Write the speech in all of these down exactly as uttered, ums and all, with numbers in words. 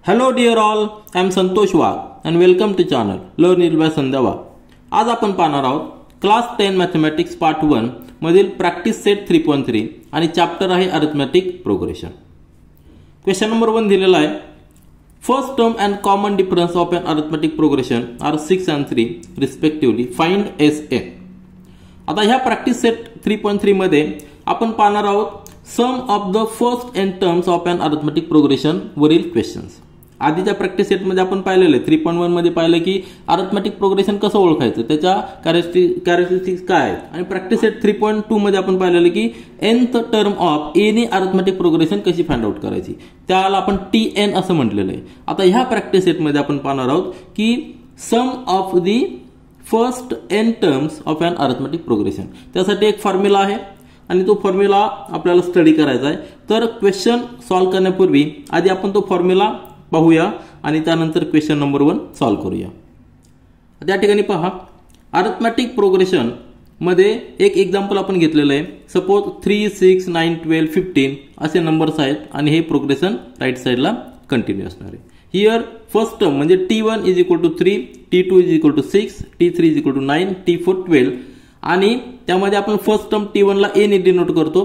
Hello dear all, I am Santosh Wagh and welcome to channel Learn It by Sandhya Wagh. आज आपण पाहणार आहोत class ten mathematics part one मधील practice set three point three आणि chapter आहे arithmetic progression. Question number one दिलेला आहे. First term and common difference of an arithmetic progression are six and three respectively. Find S N. आता ह्या practice set three point three मध्ये आपण पाहणार आहोत sum of the first N terms of an arithmetic progression वरील questions. आधीच्या practice सेटमध्ये आपण पाहिलेले थ्री पॉईंट वन मध्ये पाहिलं की अरिथमेटिक प्रोग्रेशन कसं ओळखायचं, त्याच्या कॅरेक्टरिस्टिक्स काय आहेत. आणि practice set three point two मध्ये आपण पाहिलेलं की nth term of any arithmetic progression कशी फाइंड आउट करायची, त्याला आपण टी एन असं म्हटलेलं आहे. आता ह्या प्रॅक्टिस सेटमध्ये आपण पाहणार आहोत की sum of the first N terms of an arithmetic progression. त्यासाठी एक फॉर्म्युला आहे आणि तो फॉर्म्युला आपल्याला स्टडी करायचा आहे. तर क्वेश्चन सॉल्व्ह करण्यापूर्वी आधी आपण तो फॉर्म्युला पाहूया आणि त्यानंतर क्वेश्चन नंबर वन सॉल्व्ह करूया. त्या ठिकाणी पहा, अरिथमेटिक प्रोग्रेशन मध्ये एक एक्झाम्पल आपण घेतलेलं आहे. Suppose three six nine twelve fifteen असे नंबर्स आहेत आणि हे प्रोग्रेशन राईट साईडला कंटिन्यू असणार आहे. हिअर फर्स्ट टर्म म्हणजे T one is equal to three, T two is equal to six, T three is equal to nine, T four twelve. आणि त्यामध्ये आपण फर्स्ट टर्म टी वनला ए ने डिनोट करतो,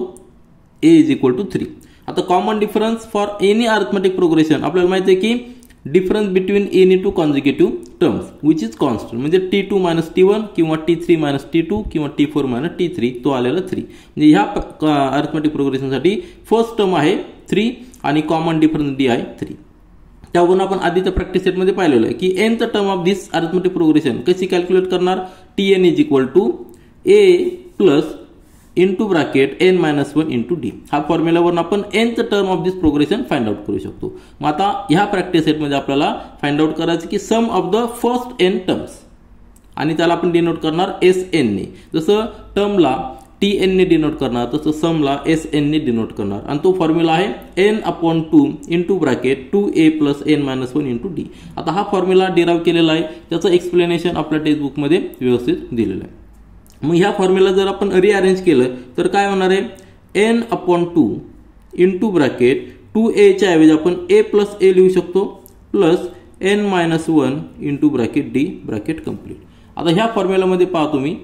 A is equal to three. आता common difference for any arithmetic progression आपल्याला माहिती आहे की difference between any two consecutive terms which is constant, म्हणजे T two minus T one किंवा T three minus T two किंवा T four minus T three, तो आलेला थ्री. म्हणजे ह्या अरिथमेटिक प्रोग्रेशनसाठी फर्स्ट टर्म आहे थ्री आणि कॉमन डिफरन्स डी आहे थ्री. त्यावरून आपण आधीच्या प्रॅक्टिस सेटमध्ये पाहिलेलं आहे की nth term of this arithmetic progression कशी कॅल्क्युलेट करणार. T N is equal to A plus into bracket N minus one into D. हा फॉर्म्युलावरून आपण nth term of this progression find out करू शकतो. मग आता ह्या प्रॅक्टिस सेटमध्ये आपल्याला फाइंड आउट करायचं की sum of the first N terms आणि त्याला आपण डिनोट करणार एस एन ने. जसं टर्मला टी एन ने डिनोट करणार तसं समला एस एन ने डिनोट करणार. आणि तो फॉर्म्युला आहे N upon two into bracket two ए plus N minus one into D. आता हा फॉर्म्युला डिराईव्ह केलेला आहे, त्याचं एक्सप्लेनेशन आपल्या टेक्स्टबुकमध्ये व्यवस्थित दिलेलं आहे. मग ह्या फॉर्म्युला जर आपण रिअरेंज केलं तर काय होणार आहे, N upon two into bracket two एच्या ऐवजी आपण ए प्लस ए लिहू शकतो plus N minus one into bracket D bracket complete. आता ह्या फॉर्म्युलामध्ये पहा तुम्ही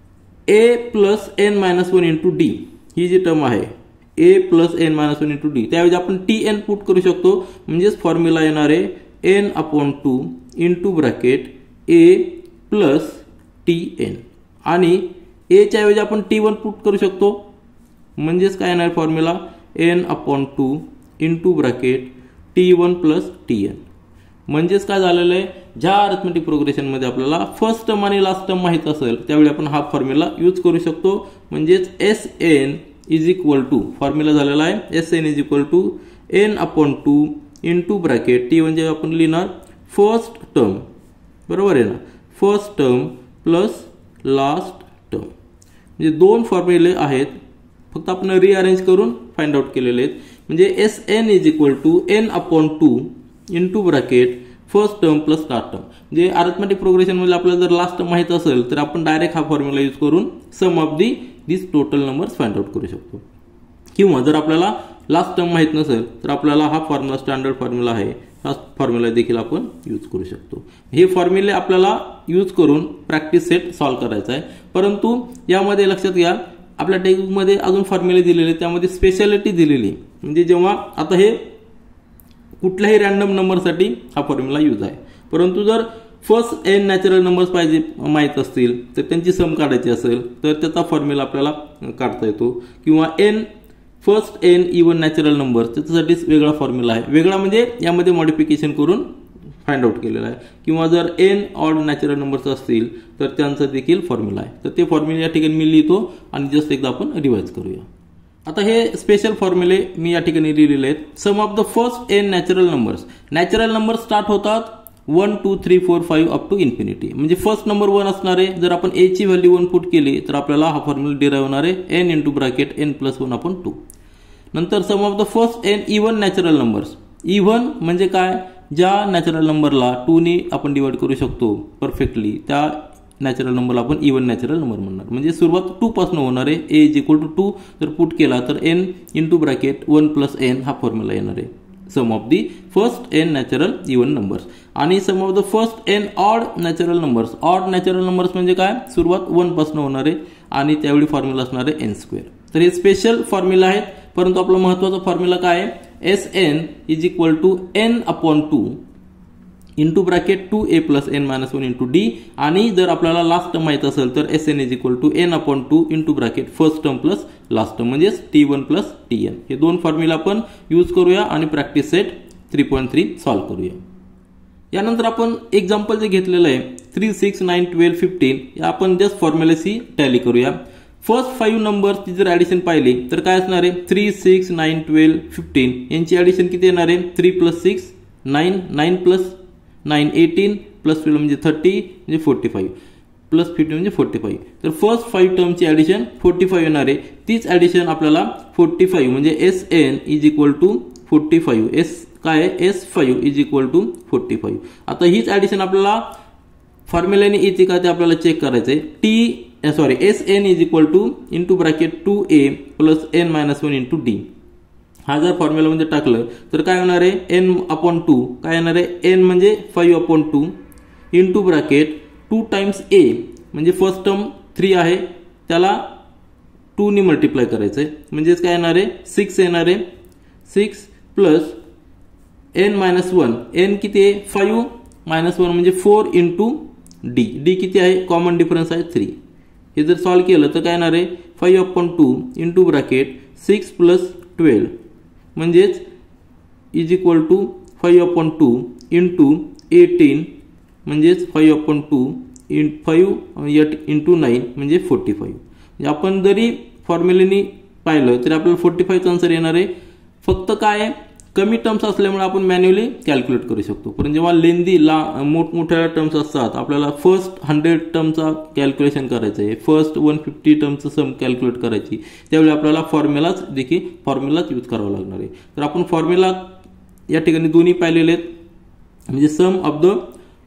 A plus N minus one into D ही जी टर्म आहे ए plus N minus one into D, त्याऐवजी आपण टी एन पुट करू शकतो. म्हणजेच फॉर्म्युला येणार आहे N upon two into bracket A plus T N आणि एच्या ऐवजी आपण टी वन पुट करू शकतो. म्हणजेच काय येणार formula N upon two into bracket T one plus T N. म्हणजेच काय झालेलं आहे, ज्या अरिथमेटिक प्रोग्रेशनमध्ये आपल्याला फर्स्ट टर्म आणि लास्ट टर्म माहीत असेल त्यावेळी आपण हा फॉर्म्युला यूज करू शकतो. म्हणजेच S N is equal to formula झालेला आहे S N is equal to N upon two into bracket T म्हणजे आपण लिहिणार फर्स्ट टर्म, बरोबर आहे ना, first term plus last term. म्हणजे दोन फॉर्म्युले आहेत, फक्त आपण रिअरेंज करून फाइंड आउट केलेले आहेत. म्हणजे S N is equal to N upon two into bracket first term plus last term. म्हणजे अरिथमेटिक प्रोग्रेशनमध्ये आपल्याला जर लास्ट टर्म माहीत असेल तर आपण डायरेक्ट हा फॉर्म्युला यूज करून sum of the this total numbers find out करू शकतो. किंवा जर आपल्याला लास्ट टर्म माहीत नसेल तर आपल्याला हा फॉर्म्युला स्टँडर्ड फॉर्म्युला आहे, हा फॉर्म्युला देखील आपण यूज करू शकतो. हे फॉर्म्युले आपल्याला यूज करून प्रॅक्टिस सेट सॉल्व्ह करायचा आहे. परंतु यामध्ये लक्षात घ्या, आपल्या टेक्स्टबुकमध्ये अजून फॉर्म्युले दिलेले, त्यामध्ये स्पेशालिटी दिलेली. म्हणजे जेव्हा आता हे कुठल्याही रॅन्डम नंबरसाठी हा फॉर्म्युला यूज आहे. परंतु जर फर्स्ट एन नॅचरल नंबर्स पाहिजे माहीत असतील तर त्यांची सम काढायची असेल तर त्याचा फॉर्म्युला आपल्याला काढता येतो. किंवा N first N even natural number त्याच्यासाठी वेगळा फॉर्म्युला आहे, वेगळा म्हणजे यामध्ये मॉडिफिकेशन करून फाइंड आउट केलेला आहे. किंवा जर एन ऑड नॅचरल नंबर्स असतील तर त्यांचा देखील फॉर्म्युला आहे. तर ते फॉर्म्युला या ठिकाणी मी लिहितो आणि जस्ट एकदा आपण रिवाइज करूया. आता हे स्पेशल फॉर्म्युले मी या ठिकाणी लिहिलेले आहेत. Sum of the first N natural numbers. Natural number start होतात one two three four five up to infinity. म्हणजे फर्स्ट नंबर वन असणार आहे. जर आपण ए ची व्हॅल्यू वन पुट केली तर आपल्याला हा फॉर्म्युला डिराईव्ह होणार आहे N into bracket N plus one upon two. नंतर sum of the first N even natural numbers. Even म्हणजे काय, ज्या नॅचरल नंबरला टू ने आपण डिवाइड करू शकतो परफेक्टली त्या नॅचरल नंबरला आपण इव्हन नॅचरल नंबर म्हणणार. म्हणजे सुरुवात टू पासून होणार आहे. A is equal to two जर पुट केला तर N into bracket one plus N हा फॉर्म्युला येणार आहे. Sum of the first N natural even numbers आणि sum of the first N odd natural numbers. Odd natural numbers म्हणजे काय, सुरुवात वन पासून होणार आहे आणि त्यावेळी फॉर्म्युला असणार आहे एन स्क्वेअर. तर हे स्पेशल फॉर्म्युला आहेत, परंतु आपला महत्वाचा फॉर्म्युला काय आहे, S N is equal to N upon two into bracket two A plus N minus one into D. आणि जर आपल्याला लास्ट टर्म माहित असेल तर S N is equal to N upon two into bracket first term plus last term म्हणजेच T one plus T N. हे दोन formula आपण यूज करूया आणि practice set three point three solve करूया. यानंतर आपण एक्झाम्पल जे घेतलेलं आहे three six nine twelve fifteen या आपण जस्ट फॉर्म्युलाशी टॅली करूया. फर्स्ट फाईव्ह नंबर्सची जर ॲडिशन पाहिली तर काय असणार आहे, three six nine twelve fifteen यांची ॲडिशन किती येणार आहे, three plus six nine, nine plus nine eighteen plus twelve म्हणजे थर्टी म्हणजे फोर्टी फाईव्ह प्लस फिफ्टी म्हणजे फोर्टी फाईव्ह. तर फर्स्ट फाईव्ह टर्मची ॲडिशन फोर्टी फाईव्ह येणार आहे. तीच ॲडिशन आपल्याला फोर्टी फाईव्ह म्हणजे S N is equal to forty five, S काय आहे S five is equal to forty five. आता हीच ॲडिशन आपल्याला फॉर्म्युलाने येते का ते आपल्याला चेक करायचं आहे. T sorry S N is equal to into bracket two A plus N minus one into D. हा जर फॉर्म्युलामध्ये टाकलं तर काय होणार आहे, एन अपॉन टू काय येणार आहे, एन म्हणजे five upon two into bracket two times A म्हणजे फर्स्ट टर्म थ्री आहे त्याला टू नी मल्टिप्लाय करायचं आहे म्हणजेच काय येणार आहे, सिक्स येणार आहे. Six plus N minus one, N किती आहे फाईव्ह मायनस वन म्हणजे फोर इंटू डी. डी किती आहे, कॉमन डिफरन्स आहे थ्री. हे जर सॉल्व्ह केलं तर काय येणार आहे, five upon two into bracket six plus twelve म्हणजेच is equal to five upon two into eighteen म्हणजेच five upon two in five into nine म्हणजे फोर्टी फाईव्ह. म्हणजे आपण जरी फॉर्म्युलेनी पाहिलं तरी आपल्याला फोर्टी फाईव्हचा आन्सर येणार आहे. फक्त काय आहे, कमी टर्म्स असल्यामुळे आपण मॅन्युअली कॅल्क्युलेट करू शकतो, पण जेव्हा लेंदी ला मोठमोठ्या टर्म्स असतात आपल्याला फर्स्ट हंड्रेड टर्मचा कॅल्क्युलेशन करायचं आहे, फर्स्ट वन फिफ्टी टर्मचं सम कॅल्क्युलेट करायची, त्यावेळी आपल्याला फॉर्म्युलाच देखील फॉर्म्युलाच यूज करावा लागणार आहे. तर आपण फॉर्म्युला या ठिकाणी दोन्ही पाहिलेले आहेत म्हणजे सम ऑफ द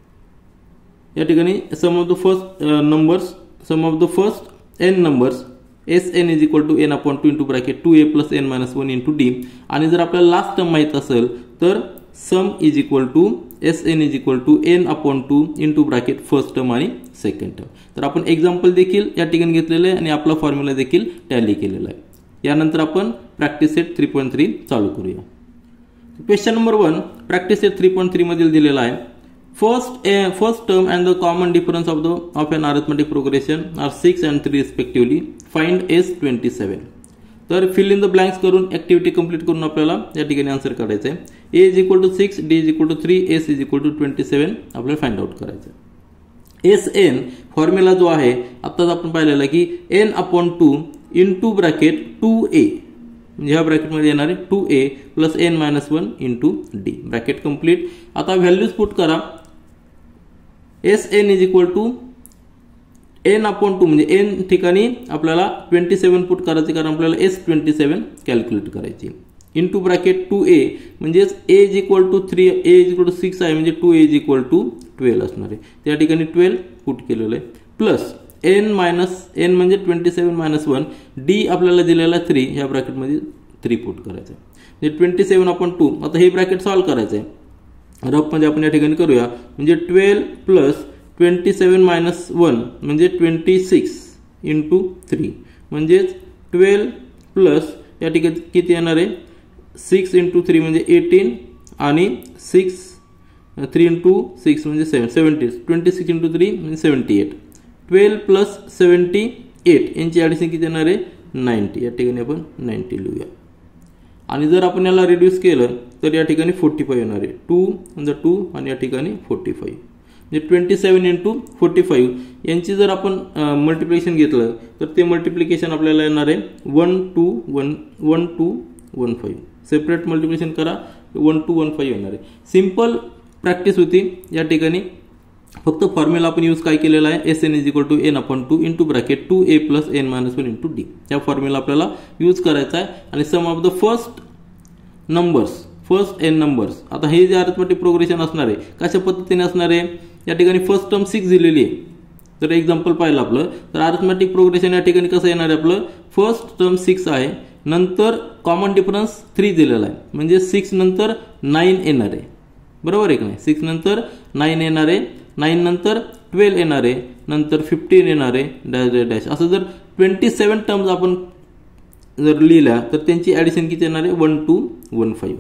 या ठिकाणी sum of the first numbers sum of the first N numbers S N is equal to N upon two into bracket two A plus N minus one into D. आणि जर आपल्याला last term माहित असेल तर sum is equal to S N is equal to N upon two into bracket first term आणि second term. तर आपण example देखील या ठिकाणी घेतलेलं आहे आणि आपला फॉर्म्युला देखील टॅली केलेला आहे. यानंतर आपण practice set three point three चालू करूया. Question number one practice set three point three मधील दिलेला आहे. First, uh, first term and the common difference of the of an arithmetic progression are six and three respectively. Find S twenty-seven. तर fill in the blanks करून activity complete करून आपल्याला या ठिकाणी answer काढायचं आहे. A is equal to six, D is equal to three, S is equal to twenty seven आपल्याला find out करायचं आहे. एस एन फॉर्म्युला जो आहे आत्ताच आपण पाहिलेला की N upon two into bracket two A म्हणजे ह्या ब्रॅकेटमध्ये येणार आहे टू ए plus N minus one into D. Bracket complete. आता व्हॅल्यूज पुट करा. S N is equal to N upon two म्हणजे एन ठिकाणी आपल्याला ट्वेंटी सेवन पुट करायचे कारण आपल्याला एस ट्वेंटी सेवन कॅल्क्युलेट करायची. इंटू ब्रॅकेट टू ए म्हणजेच ए is equal to three, A is equal to six आहे म्हणजे two A is equal to twelve असणार आहे. त्या ठिकाणी ट्वेल्व पुट केलेलं आहे. प्लस एन मायनस एन म्हणजे twenty seven minus one, D आपल्याला दिलेला थ्री, ह्या ब्रॅकेटमध्ये थ्री पुट करायचं आहे म्हणजे ट्वेंटी सेवन अपॉन टू. आता हे ब्रॅकेट सॉल्व्ह करायचं आहे. रफ म्हणजे आपण या ठिकाणी करूया म्हणजे twelve plus twenty seven minus one म्हणजे ट्वेंटी सिक्स इंटू थ्री म्हणजेच ट्वेल्व प्लस या ठिकाणी किती येणार आहे सिक्स इंटू थ्री म्हणजे एटीन आणि सिक्स थ्री इंटू सिक्स म्हणजे seven seventy twenty six into three म्हणजे seventy eight. Twelve plus seventy eight यांची ॲडिशन किती येणार आहे नाईन्टी. या ठिकाणी आपण नाईन्टी लिहूया. आणि जर आपण याला रिड्यूस केलं तर या ठिकाणी फोर्टी फाईव्ह येणार आहे. टू म्हणजे टू आणि या ठिकाणी फोर्टी फाईव्ह म्हणजे twenty seven into forty five यांची जर आपण मल्टिप्लिकेशन घेतलं तर ते मल्टिप्लिकेशन आपल्याला येणार आहे one to one one to one five. Separate multiplication करा वन टू वन फाईव्ह येणार आहे. सिम्पल प्रॅक्टिस होती. या ठिकाणी फक्त फॉर्म्युला आपण यूज काय केलेला आहे S N is equal to N upon two into bracket two A plus N minus one into D. या फॉर्म्युला आपल्याला यूज करायचा आहे. आणि sum of the first numbers first N numbers. आता हे जे अरिथमेटिक प्रोग्रेशन असणार आहे कशा पद्धतीने असणार आहे या ठिकाणी फर्स्ट टर्म सिक्स दिलेली आहे. तर एक्झाम्पल पाहिलं आपलं तर अरिथमेटिक प्रोग्रेशन या ठिकाणी कसं येणार आहे आपलं फर्स्ट टर्म सिक्स आहे नंतर कॉमन डिफरन्स थ्री दिलेला आहे, म्हणजे सिक्स नंतर नाईन येणार आहे, बरोबर आहे की नाही. सिक्स नंतर नाईन येणार आहे, नाईन नंतर ट्वेल्व येणार आहे, नंतर फिफ्टीन येणार आहे, डॅश डॅश डॅश. असं जर ट्वेंटी सेवन टर्म्स आपण जर लिहिल्या तर त्यांची ॲडिशन किती येणार आहे, one to one five.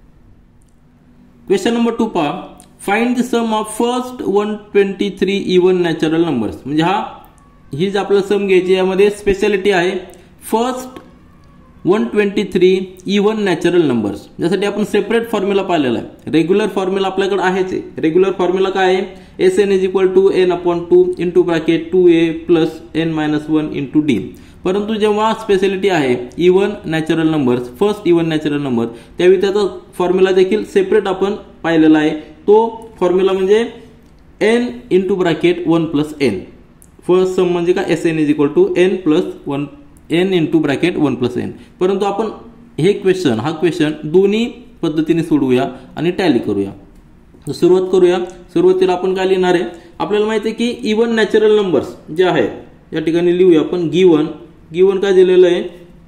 Question number two पहा, find the sum of first one twenty three even natural numbers. म्हणजे हा ही जी आपल्याला सम घ्यायची, यामध्ये स्पेशालिटी आहे first one twenty three even natural numbers. यासाठी आपण सेपरेट फॉर्म्युला पाहिलेला आहे. रेग्युलर फॉर्म्युला आपल्याकडे आहेच आहे. रेग्युलर फॉर्म्युला काय आहे, S N is equal to N upon two into bracket two A plus N minus one into D. परंतु जेव्हा स्पेशालिटी आहे even natural numbers, first even natural number, त्यावेळी त्याचा फॉर्म्युला देखील सेपरेट आपण पाहिलेला आहे. तो फॉर्म्युला म्हणजे N into bracket one plus N. First sum म्हणजे काय, S N is equal to N plus one N into bracket one plus N. परंतु आपण हे क्वेश्चन हा क्वेश्चन दोन्ही पद्धतीने सोडवूया आणि टॅली करूया. सुरुवात करूया. सुरुवातीला आपण काय लिहिणार आहे, आपल्याला माहिती आहे की इवन नॅचरल नंबर्स जे आहेत या ठिकाणी लिहूया आपण. गिवन गिवन काय दिलेलं आहे,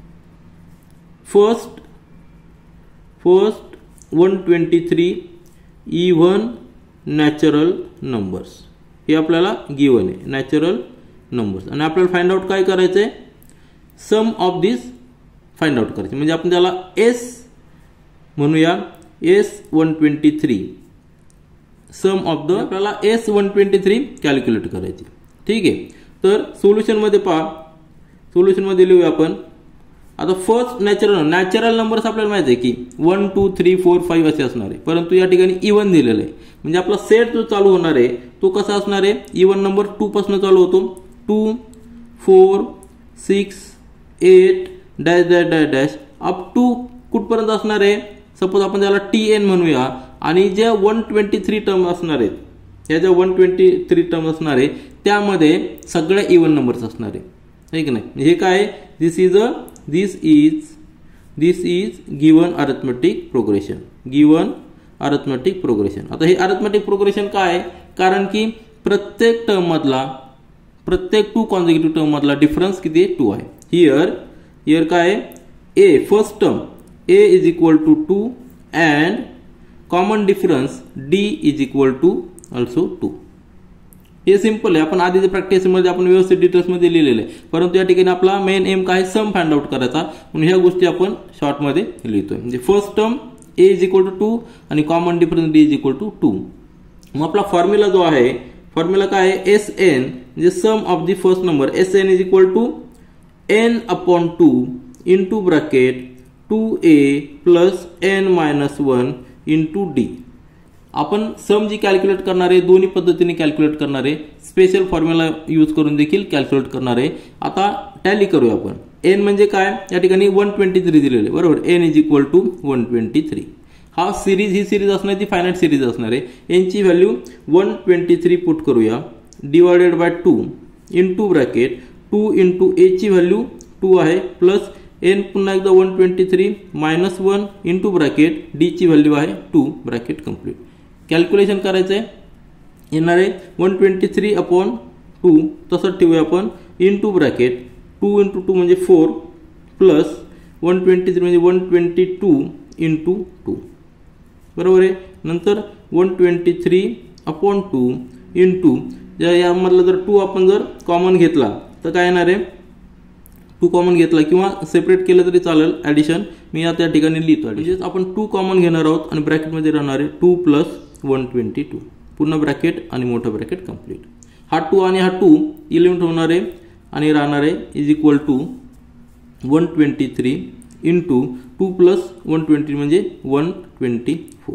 first first one twenty three even natural numbers, हे आपल्याला गिवन आहे नॅचरल नंबर्स. आणि आपल्याला फाइंड आउट काय करायचं आहे, sum of this find out करायचे. म्हणजे आपण त्याला एस म्हणूया, S one twenty three sum of the, आपल्याला S one twenty three calculate करायची. ठीक आहे. तर सोल्युशन मध्ये पहा, सोल्युशन मध्ये लिहूया आपण. आता फर्स्ट नॅचरल नॅचरल नंबर्स आपल्याला माहिती आहे की one two three four five असे असणार आहे, परंतु या ठिकाणी इवन दिलेलं आहे. म्हणजे आपला सेट जो चालू होणार आहे तो कसा असणार आहे, इवन नंबर टू पासून चालू होतो. Two four six eight dash dash dash dash up to कुठपर्यंत असणार आहे. सपोज आपण त्याला टी एन म्हणूया, आणि ज्या वन ट्वेंटी थ्री टर्म असणार आहेत, ह्या ज्या वन ट्वेंटी थ्री टर्म असणार आहे त्यामध्ये सगळ्या इवन नंबर्स असणार आहे, आहे की नाही. हे काय, this is a this is this is given arithmetic progression. Given arithmetic progression. आता हे अरिथमेटिक प्रोग्रेशन काय आहे, कारण की प्रत्येक टर्म मधला प्रत्येक टू कॉन्झिक्युटिव्ह टर्म मधला डिफरन्स किती आहे, टू आहे. हिअर हिअर काय आहे, A first term A is equal to two and common difference D is equal to also two. हे सिंपल आहे. आपण आधीच्या प्रॅक्टिसमध्ये आपण व्यवस्थित डिटेल्समध्ये लिहिलेलं आहे, परंतु या ठिकाणी आपला मेन एम काय, सम फाइंड आउट करायचा, म्हणून ह्या गोष्टी आपण शॉर्टमध्ये लिहितोय. म्हणजे first term A is equal to two आणि common difference D is equal to two. मग आपला फॉर्म्युला जो आहे, फॉर्म्युला काय आहे, एस एन म्हणजे sum of the first number. S N is equal to N upon two into bracket two A plus N minus one into D. आपण sum जी calculate करणार आहे दोन्ही पद्धतीने कॅल्क्युलेट करणार आहे, स्पेशल फॉर्म्युला यूज करून देखील कॅल्क्युलेट करणार आहे. आता टॅली करूया आपण. एन म्हणजे काय, या ठिकाणी वन ट्वेंटी थ्री दिलेले आहे, बरोबर. N is equal to one twenty three. हा सिरीज ही सिरीज असणार, ती फायनाईट सिरीज असणार आहे. एनची value one twenty three put करूया, divided by two into bracket two into एची व्हॅल्यू टू आहे, प्लस एन पुन्हा एकदा one twenty three minus one into bracket डीची व्हॅल्यू आहे टू, ब्रॅकेट कम्प्लीट. कॅल्क्युलेशन करायचं आहे, येणार आहे one twenty three upon two, तसंच ठेवूया आपण, into bracket two into two म्हणजे four, plus one twenty three म्हणजे one twenty two into two, बरोबर आहे. नंतर one twenty three upon two into, यामधला जर टू आपण जर कॉमन घेतला तर काय येणार आहे, टू कॉमन घेतला किंवा सेपरेट केलं तरी चालेल ॲडिशन, मी आता त्या ठिकाणी लिहितो. ॲडिशन आपण टू कॉमन घेणार आहोत आणि ब्रॅकेटमध्ये राहणार आहे two plus one twenty two, पूर्ण ब्रॅकेट आणि मोठं ब्रॅकेट कम्प्लीट. हा टू आणि हा टू इलेव्हन होणार आहे आणि राहणार आहे is equal to one twenty three into two plus one twenty म्हणजे वन ट्वेंटी फोर.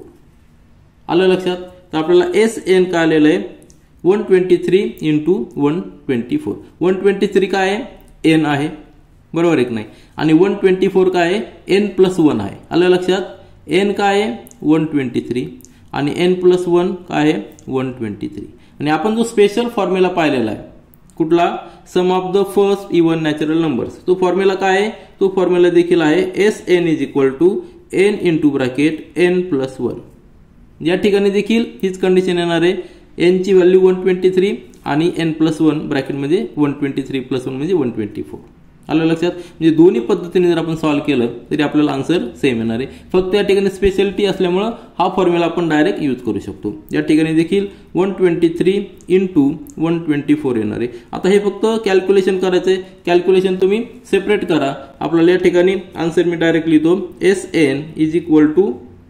आलं लक्षात. तर आपल्याला एस एन काय आलेलं आहे, one twenty three into one twenty four. One twenty three काय आहे, एन आहे, बरोबर एक नाही. आणि वन ट्वेंटी फोर काय आहे, एन प्लस वन आहे. आलं लक्षात. एन काय आहे, वन ट्वेंटी थ्री आणि एन प्लस वन काय आहे, वन ट्वेंटी थ्री. आणि आपण जो स्पेशल फॉर्म्युला पाहिलेला आहे कुठला, sum of the first even natural numbers, तो फॉर्म्युला काय आहे, तो फॉर्म्युला देखील आहे S N is equal to N into bracket N plus one. या ठिकाणी देखील हीच कंडिशन येणार आहे, एन ची व्हॅल्यू वन ट्वेंटी थ्री आणि एन प्लस वन ब्रॅकेटमध्ये one twenty three plus one म्हणजे वन ट्वेंटी फोर. आलं लक्षात. म्हणजे दोन्ही पद्धतीने जर आपण सॉल्व्ह केलं तरी आपल्याला आन्सर सेम येणार आहे. फक्त या ठिकाणी स्पेशलिटी असल्यामुळं हा फॉर्म्युला आपण डायरेक्ट यूज करू शकतो. या ठिकाणी देखील one twenty three into one twenty four येणार आहे. आता हे फक्त कॅल्क्युलेशन करायचं आहे. कॅल्क्युलेशन तुम्ही सेपरेट करा. आपल्याला या ठिकाणी आन्सर मी डायरेक्ट लिहितो S N is equal to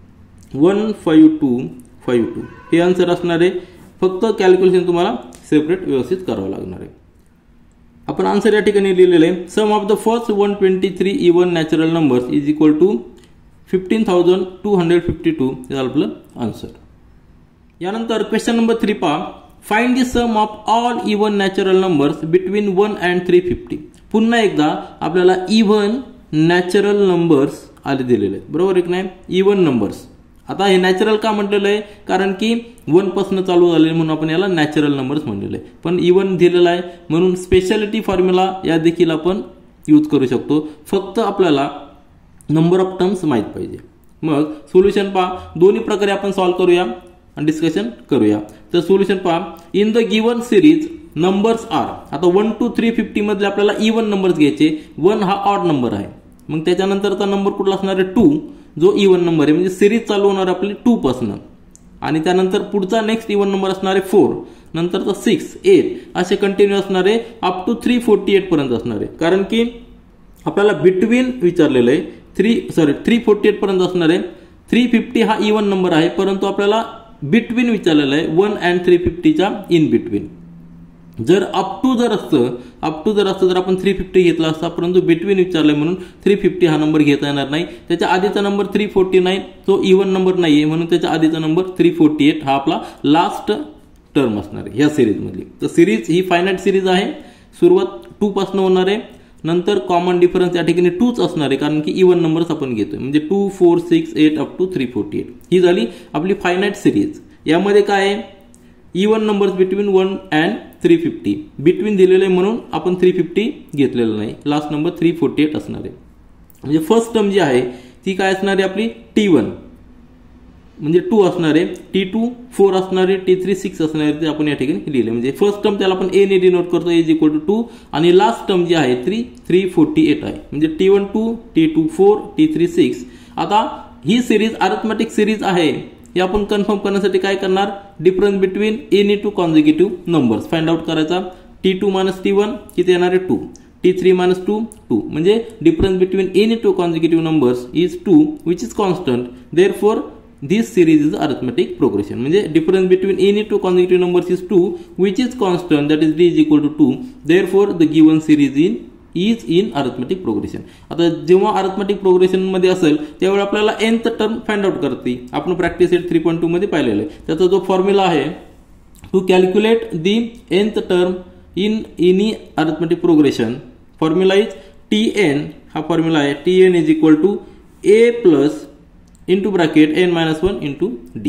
one five two five two हे आन्सर असणार आहे. फक्त कॅल्क्युलेशन तुम्हाला सेपरेट व्यवस्थित करावं लागणार आहे. आपण आन्सर या ठिकाणी लिहिलेलं आहे sum of the first one twenty three even natural numbers is equal to fifteen thousand two hundred fifty two हे आपलं आन्सर. यानंतर क्वेश्चन नंबर थ्री पहा. Find the sum of all even natural numbers between one and three fifty. पुन्हा एकदा आपल्याला even natural numbers आले दिलेले आहेत, बरोबर एक नाही. Even numbers. आता हे नॅचरल का म्हटलेलं आहे, कारण की वन पासून चालू झालेले म्हणून आपण याला नॅचरल नंबर्स म्हणलेले आहे. पण इव्हन दिलेला आहे म्हणून स्पेशालिटी फॉर्म्युला या देखील आपण यूज करू शकतो. फक्त आपल्याला नंबर ऑफ टर्म्स माहीत पाहिजे. मग सोल्युशन पहा. दोन्ही प्रकारे आपण सॉल्व्ह करूया आणि डिस्कशन करूया. तर सोल्युशन पहा. In the given series numbers are. आता वन टू थ्री फिफ्टी मधले आपल्याला इव्हन नंबर्स घ्यायचे. वन हा ऑड नंबर आहे. मग त्याच्यानंतरचा नंबर कुठला असणार आहे टू, जो इव्हन नंबर आहे. म्हणजे सिरीज चालू होणार आपली टू पासून आणि त्यानंतर पुढचा नेक्स्ट इव्हन नंबर असणार आहे फोर, नंतरचा सिक्स एट असे कंटिन्यू असणार आहे up to three forty eight पर्यंत असणार आहे. कारण की आपल्याला बिटवीन विचारलेलं आहे three sorry three forty eight पर्यंत असणार आहे. थ्री फिफ्टी हा इव्हन नंबर आहे परंतु आपल्याला बिटवीन विचारलेलं आहे वन अँड थ्री फिफ्टीच्या इन बिटवीन. जर अप टू जर असतं अप टू जर असतं तर आपण थ्री फिफ्टी घेतला असता, परंतु बिटवीन विचारलंय म्हणून थ्री फिफ्टी हा नंबर घेता येणार नाही. त्याच्या आधीचा नंबर थ्री फोर्टी नाईन तो इव्हन नंबर नाहीये म्हणून त्याच्या आधीचा नंबर थ्री फोर्टी एट हा आपला लास्ट टर्म असणार आहे ह्या सिरीज मधली. तर सिरीज ही फायनाईट सिरीज आहे. सुरुवात टू पासून होणार आहे. नंतर कॉमन डिफरन्स या ठिकाणी टूच असणार आहे कारण की इव्हन नंबर्स आपण घेतोय. म्हणजे two four six eight up to three forty eight ही झाली आपली फायनाईट सिरीज. यामध्ये काय आहे even numbers between one and three fifty. Between दिलेले म्हणून आपण थ्री फिफ्टी घेतलेलं नाही. Last number three forty eight असणार आहे. म्हणजे फर्स्ट टर्म जी आहे ती काय असणार आहे आपली टी वन म्हणजे टू असणार आहे. टी टू फोर असणार आहे. टी थ्री सिक्स असणार आहे. ते आपण या ठिकाणी लिहिले. म्हणजे फर्स्ट टर्म त्याला आपण ए ने डिनोट करतो इज इक्वल टू टू आणि लास्ट टर्म जी आहे ती थ्री फोर्टी एट आहे. म्हणजे T one two T two four T three six. आता ही सिरीज अरिथमेटिक सिरीज आहे हे आपण कन्फर्म करण्यासाठी काय करणार difference between any two consecutive numbers find out करायचा. T two minus T one किती येणार आहे two. T three minus two two म्हणजे difference between any two consecutive numbers is two which is constant. Therefore this series is arithmetic progression. म्हणजे difference between any two consecutive numbers is two which is constant that is d is equal to two. Therefore the given series in is in arithmetic progression. आता जेव्हा arithmetic progression मध्ये असेल त्यावेळी आपल्याला nth term find out करते. आपण practice set three point two मध्ये पाहिलेलं आहे. त्याचा जो फॉर्म्युला आहे to calculate the nth term in any arithmetic progression formula is tn. हा फॉर्म्युला आहे tn is equal to a plus into bracket N minus one into D.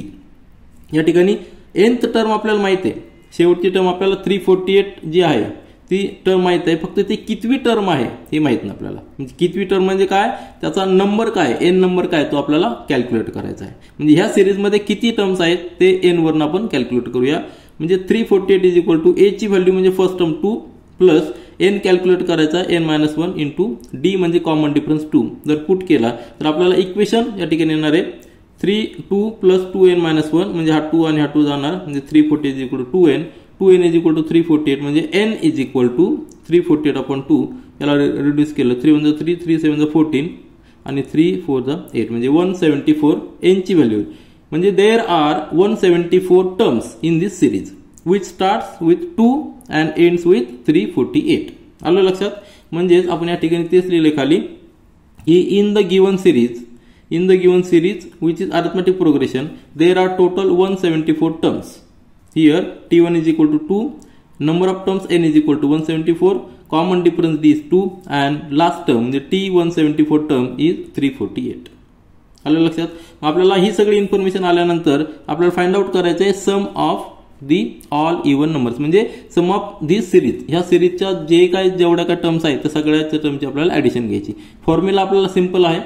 या ठिकाणी एनथ टर्म आपल्याला माहित आहे. शेवटची टर्म आपल्याला थ्री फोर्टी एट जी आहे ती टर्म माहित आहे. फक्त ती कितवी टर्म आहे हे माहित नाही आपल्याला. म्हणजे कितवी टर्म म्हणजे काय त्याचा नंबर काय एन नंबर काय तो आपल्याला कॅल्क्युलेट करायचा आहे. म्हणजे ह्या सिरीजमध्ये किती टर्म्स आहेत ते एन वरून आपण कॅल्क्युलेट करूया. म्हणजे three forty eight is equal to A ची व्हॅल्यू म्हणजे first term two plus N calculate करायचा N minus one into D म्हणजे कॉमन डिफरन्स टू. जर पुट केला तर आपल्याला इक्वेशन या ठिकाणी येणार आहे three two plus two N minus one म्हणजे हा टू आणि हा टू जाणार म्हणजे three forty is equal to two N. Two N is equal to three forty eight म्हणजे N is equal to three forty eight upon two. याला reduce केलं three one जा थ्री थ्री सेवन जा fourteen आणि three four जा eight म्हणजे one seventy four एनची व्हॅल्यू. म्हणजे there are one seventy four terms in this series which starts with two and ends with three forty eight. आलं लक्षात. म्हणजेच आपण या ठिकाणी तेच लिहिले खाली की in the given series in the given series which is arithmetic progression there are total one seventy four terms. Here T one is equal to two number of terms n is equal to one seventy-four, common difference d is two and last term म्हणजे t one seventy-four term is three forty-eight. आलं लक्षात. आपल्याला ही सगळी information आल्यानंतर आपल्याला find out करायचं आहे sum of the all even numbers म्हणजे सम ऑफ दिस सिरीज. ह्या सिरीजच्या जे काही जेवढ्या काय टर्म्स आहेत त्या सगळ्याच्या टर्मची आपल्याला ऍडिशन घ्यायची. फॉर्म्युला आपल्याला सिंपल आहे.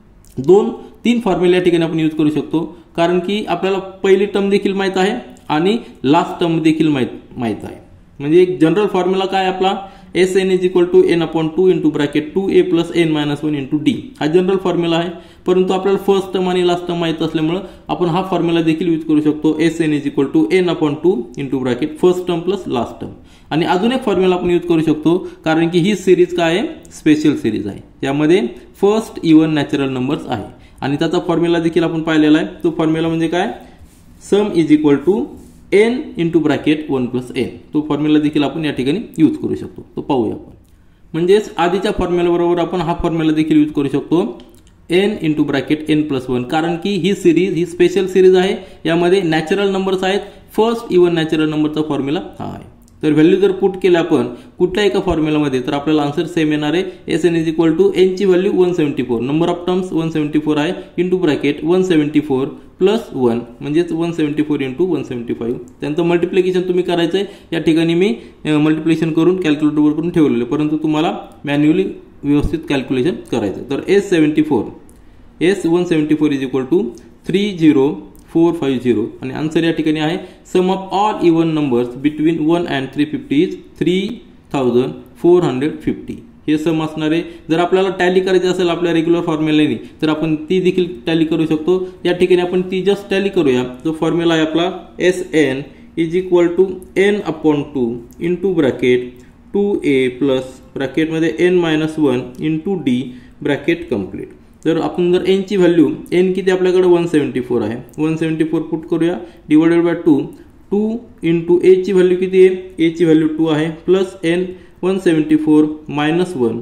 दोन तीन फॉर्म्युला या ठिकाणी आपण यूज करू शकतो कारण की आपल्याला पहिली टर्म देखील माहित आहे आणि लास्ट टर्म देखील माहित माहित आहे. म्हणजे एक जनरल फॉर्म्युला काय आपला S N is equal to N upon two into bracket two A plus N minus one into D हा जनरल फॉर्म्युला आहे, परंतु आपल्याला फर्स्ट टर्म आणि लास्ट टर्म माहित असल्यामुळे आपण हा फॉर्म्युला देखील यूज करू शकतो. S N is equal to N upon two into bracket first term plus last term. आणि अजून एक फॉर्म्युला आपण यूज करू शकतो, कारण की ही सिरीज काय आहे, स्पेशल सिरीज आहे, त्यामध्ये फर्स्ट इव्हन नॅचरल नंबर्स आहे. आणि त्याचा फॉर्म्युला देखील आपण पाहिलेला आहे. तो फॉर्म्युला म्हणजे काय, sum is equal to N into bracket one plus n. तो फॉर्म्युला देखील आपण या ठिकाणी यूज करू शकतो. तो पाहूया आपण. म्हणजेच आधीच्या फॉर्म्युला बरोबर आपण हा फॉर्म्युला देखील यूज करू शकतो, n into bracket N plus one, कारण की ही सिरीज ही स्पेशल सिरीज आहे, यामध्ये नॅचरल नंबर्स आहेत. फर्स्ट इव्हन नॅचरल नंबरचा फॉर्म्युला हा आहे. तर व्हॅल्यू जर पुट केल्या आपण कुठल्या एका फॉर्म्युलामध्ये तर आपल्याला आन्सर सेम येणार आहे. S N is equal to n ची value one seventy four, number of terms one seventy four आहे, into bracket one seventy four plus one म्हणजेच one seventy four into one seventy five. त्यांचं multiplication तुम्ही करायचं आहे. या ठिकाणी मी multiplication करून कॅल्क्युलेटरवर करून ठेवलेलं, परंतु तुम्हाला मॅन्युअली व्यवस्थित कॅल्क्युलेशन करायचं. तर S seventy four S one seventy four is equal to three zero four five zero आणि आन्सर या ठिकाणी आहे sum of all even numbers between one and three fifty is three thousand four hundred fifty. हे sum असणार आहे. जर आपल्याला tally करायची असेल आपल्या रेग्युलर फॉर्म्युलाने तर आपण ती देखील टॅली करू शकतो. या ठिकाणी आपण ती जस्ट टॅली करूया. तो फॉर्म्युला आहे आपला S N is equal to N upon two into bracket two A plus ब्रॅकेटमध्ये n minus one into D bracket complete. तर आपण जर एन ची व्हॅल्यू एन किती आपल्याकडे वन सेव्हन्टी फोर आहे, वन सेव्हन्टी फोर पुट करूया divided by two, two into a ची व्हॅल्यू किती आहे, ए ची व्हॅल्यू टू आहे plus n one seventy four minus one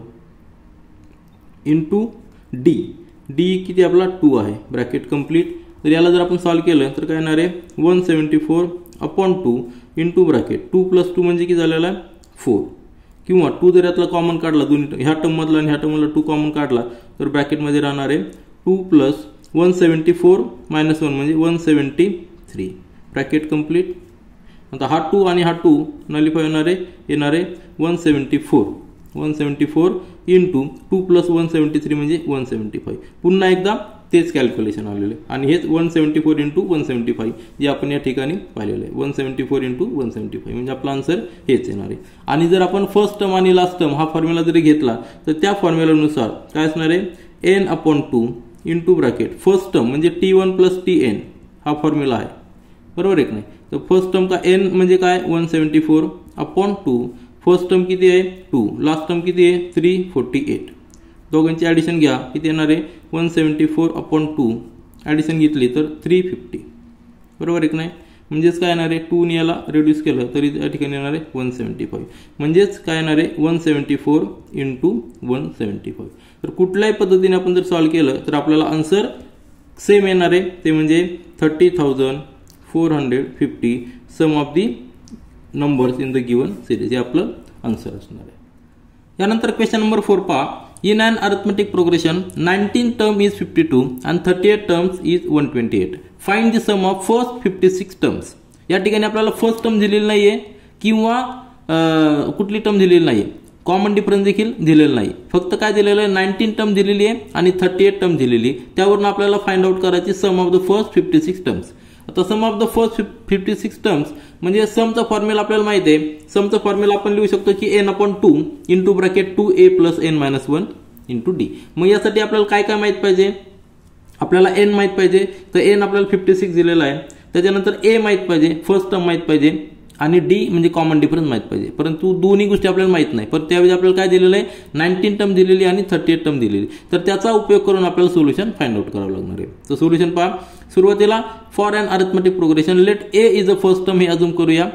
into D, D किती आपला टू आहे ब्रॅकेट कम्प्लीट. तर याला जर आपण सॉल्व्ह केलं तर काय येणार आहे one seventy four upon two into bracket two plus two म्हणजे किती झालेला आहे फोर, किंवा टू जर यातला कॉमन काढला दोन्ही ह्या टर्म मधला आणि ह्या टर्म मधला टू कॉमन काढला तर ब्रॅकेटमध्ये राहणार आहे two plus one seventy four minus one म्हणजे one seventy three bracket complete. आता हा टू आणि हा टू नलिफाय होणार आहे येणार आहे one seventy four one seventy four into two plus one seventy three म्हणजे वन सेव्हन्टी फाईव्ह. पुन्हा एकदा तेच कॅल्क्युलेशन आलेलं आहे आणि हेच one seventy four into one seventy five जे आपण या ठिकाणी पाहिलेलं आहे. One seventy four into one seventy five म्हणजे आपला आन्सर हेच येणार आहे. आणि जर आपण फर्स्ट टर्म आणि लास्ट टर्म हा फॉर्म्युला जरी घेतला तर त्या फॉर्म्युलानुसार काय असणार आहे N upon two into bracket first term म्हणजे T one plus T n हा फॉर्म्युला आहे, बरोबर आहे की नाही. तर फर्स्ट टर्म का एन म्हणजे काय one seventy four upon two, first term किती आहे टू, लास्ट टर्म किती आहे थ्री फोर्टी एट. दोघांची ॲडिशन घ्या किती येणार आहे one seventy four upon two, addition घेतली तर थ्री फिफ्टी, बरोबर आहे की नाही. म्हणजेच काय येणार आहे टू ने याला रिड्यूस केलं तरी या ठिकाणी येणार आहे वन सेव्हन्टी फाईव्ह. म्हणजेच काय येणार आहे one seventy four into one seventy five. तर कुठल्याही पद्धतीने आपण जर सॉल्व्ह केलं तर आपल्याला आन्सर सेम येणार आहे, ते म्हणजे thirty thousand four hundred fifty sum of the numbers in the given series हे आपलं आन्सर असणार आहे. यानंतर क्वेश्चन नंबर फोर पहा. In an arithmetic progression, nineteen term is fifty-two and thirty-eight terms is one twenty-eight. Find the sum of first fifty-six terms. या ठिकाणी आपल्याला first term दिलेली नाहीये किंवा कुठली टर्म दिलेली नाहीये, कॉमन डिफरन्स देखील दिलेला नाही. फक्त काय दिलेलं आहे नाईन्टीन टर्म दिलेली आहे आणि थर्टी एट टर्म दिलेली. त्यावरून आपल्याला फाइंड आउट करायची sum of the first fifty six terms. आता sum of the first fifty six terms म्हणजे समचा फॉर्म्युला आपल्याला माहिती आहे. समचा फॉर्म्युला आपण लिहू शकतो की N upon two into bracket two ए plus N minus one into D. मग यासाठी आपल्याला काय काय माहित पाहिजे, आपल्याला एन माहित पाहिजे. तर एन आपल्याला फिफ्टी सिक्स दिलेला आहे. त्याच्यानंतर ए माहित पाहिजे, फर्स्ट टर्म माहित पाहिजे आणि डी म्हणजे कॉमन डिफरन्स माहित पाहिजे. परंतु दोन्ही गोष्टी आपल्याला माहित नाही. पण त्यावेळी आपल्याला काय दिलेलं आहे नाईन्टीन टर्म दिलेली आणि थर्टी एट टर्म दिलेली. तर त्याचा उपयोग करून आपल्याला सोल्युशन फाइंड आउट करावं लागणार आहे. तर सोल्युशन पहा. सुरुवातीला for an arithmetic progression let a is a first term हे अजूम करूया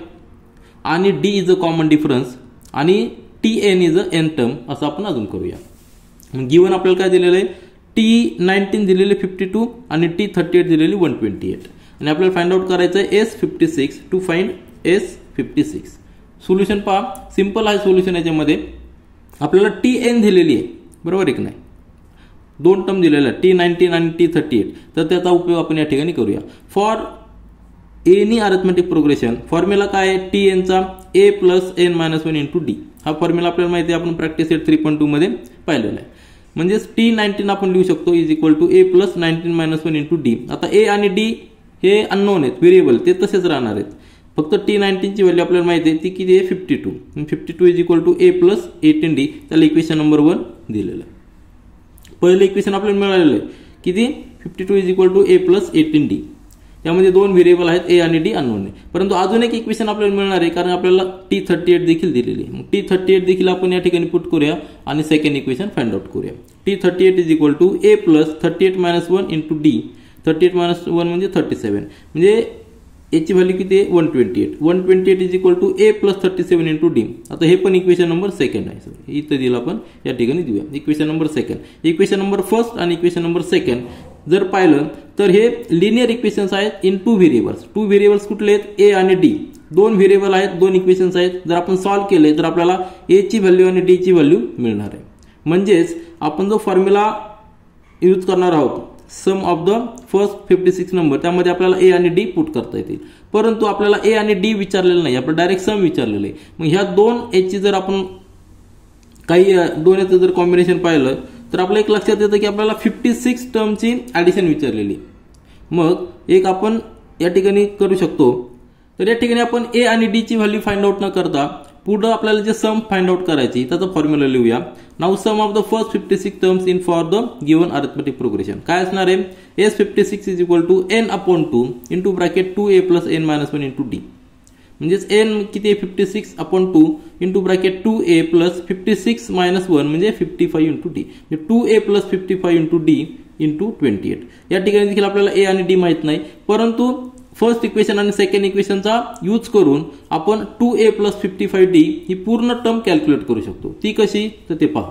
आणि D is a common difference आणि T N is a N term असं आपण अजूम करूया. गिवन आपल्याला काय दिलेलं आहे टी नाईन्टीन दिलेले फिफ्टी टू आणि टी थर्टी एट दिलेली वन ट्वेंटी एट आणि आपल्याला फाइंड आउट करायचं आहे S fifty six to find S fifty six. Solution पहा सिंपल आहे सोल्युशन. याच्यामध्ये आपल्याला टी एन दिलेली आहे, बरोबर आहे की नाही, दोन टर्म दिलेल्या टी नाईन्टीन आणि टी थर्टी एट. तर त्याचा उपयोग आपण या ठिकाणी करूया. For any arithmetic progression formula काय आहे टी एनचा a plus N minus one into D. हा फॉर्म्युला आपल्याला माहिती आहे, आपण practice set three point two मध्ये पाहिलेला आहे. म्हणजेच टी नाईन्टीन आपण लिहू शकतो is equal to A plus nineteen minus one into D. आता ए आणि डी हे अननोन आहेत, व्हेरिएबल, ते तसेच राहणार आहेत. फक्त टी नाईन्टीन ची व्हॅल्यू आपल्याला माहिती आहे ती किती आहे fifty two. Fifty two is equal to A plus eighteen d, त्याला इक्वेशन नंबर वन दिलेलं आहे. पहिलं इक्वेशन आपल्याला मिळालेलं आहे किती fifty two is equal to A plus eighteen d. त्यामध्ये दोन व्हेरिएबल आहेत ए आणि डी अननोन आहे. परंतु अजून एक इक्वेशन आपल्याला मिळणार आहे कारण आपल्याला टी थर्टी एट देखील दिलेली आहे. मग टी थर्टी एट देखील आपण या ठिकाणी पुट करूया आणि सेकंड इक्वेशन फाइंड आउट करूया. T thirty eight is equal to A plus thirty eight minus one into d. Thirty eight minus one म्हणजे थर्टी सेवन, म्हणजे याची व्हॅल्यू किती आहे one twenty eight. One twenty eight is equal to A plus thirty seven into D. आता हे पण equation number second आहे. Sir इथं दिलं आपण या ठिकाणी देऊया equation number second. Equation number first आणि इक्वेशन नंबर सेकंड जर पाहिलं तर हे लिनियर इक्वेशन्स आहेत in two variables. Two variables कुठले आहेत ए आणि डी. दोन व्हेरिएबल आहेत, दोन इक्वेशन्स आहेत. जर आपण सॉल्व्ह केले तर आपल्याला ए ची व्हॅल्यू आणि डी ची व्हॅल्यू मिळणार आहे. म्हणजेच आपण जो फॉर्म्युला यूज करणार आहोत sum of the first fifty six number, त्यामध्ये आपल्याला ए आणि डी पुट करता येतील. परंतु आपल्याला ए आणि डी विचारलेलं नाही, आपण डायरेक्ट सम विचारलेलं आहे. मग ह्या दोन एची जर आपण काही दोन याचं जर कॉम्बिनेशन पाहिलं तर आपल्या एक लक्षात येतं की आपल्याला फिफ्टी सिक्स टर्मची ऍडिशन विचारलेली. मग एक आपण या ठिकाणी करू शकतो. तर या ठिकाणी आपण ए आणि डी ची व्हॅल्यू फाइंड आउट न करता पुढे आपल्याला जे सम फाइंड आउट करायची त्याचा फॉर्म्युला लिहूया. Now sum of the first fifty six terms in for the given arithmetic progression काय असणार आहे S fifty six is equal to N upon two into bracket two A plus N minus one into D. म्हणजेच n किती आहे fifty six upon two into bracket two ए plus fifty six minus one म्हणजे fifty five into d. Two ए plus fifty five into d into twenty eight. या ठिकाणी देखील आपल्याला ए आणि D माहित नाही, परंतु फर्स्ट इक्वेशन आणि सेकंड इक्वेशनचा यूज करून आपण टू ए प्लस फिफ्टी फाईव्ह डी ही पूर्ण टर्म कॅल्क्युलेट करू शकतो. ती कशी तर ते पहा.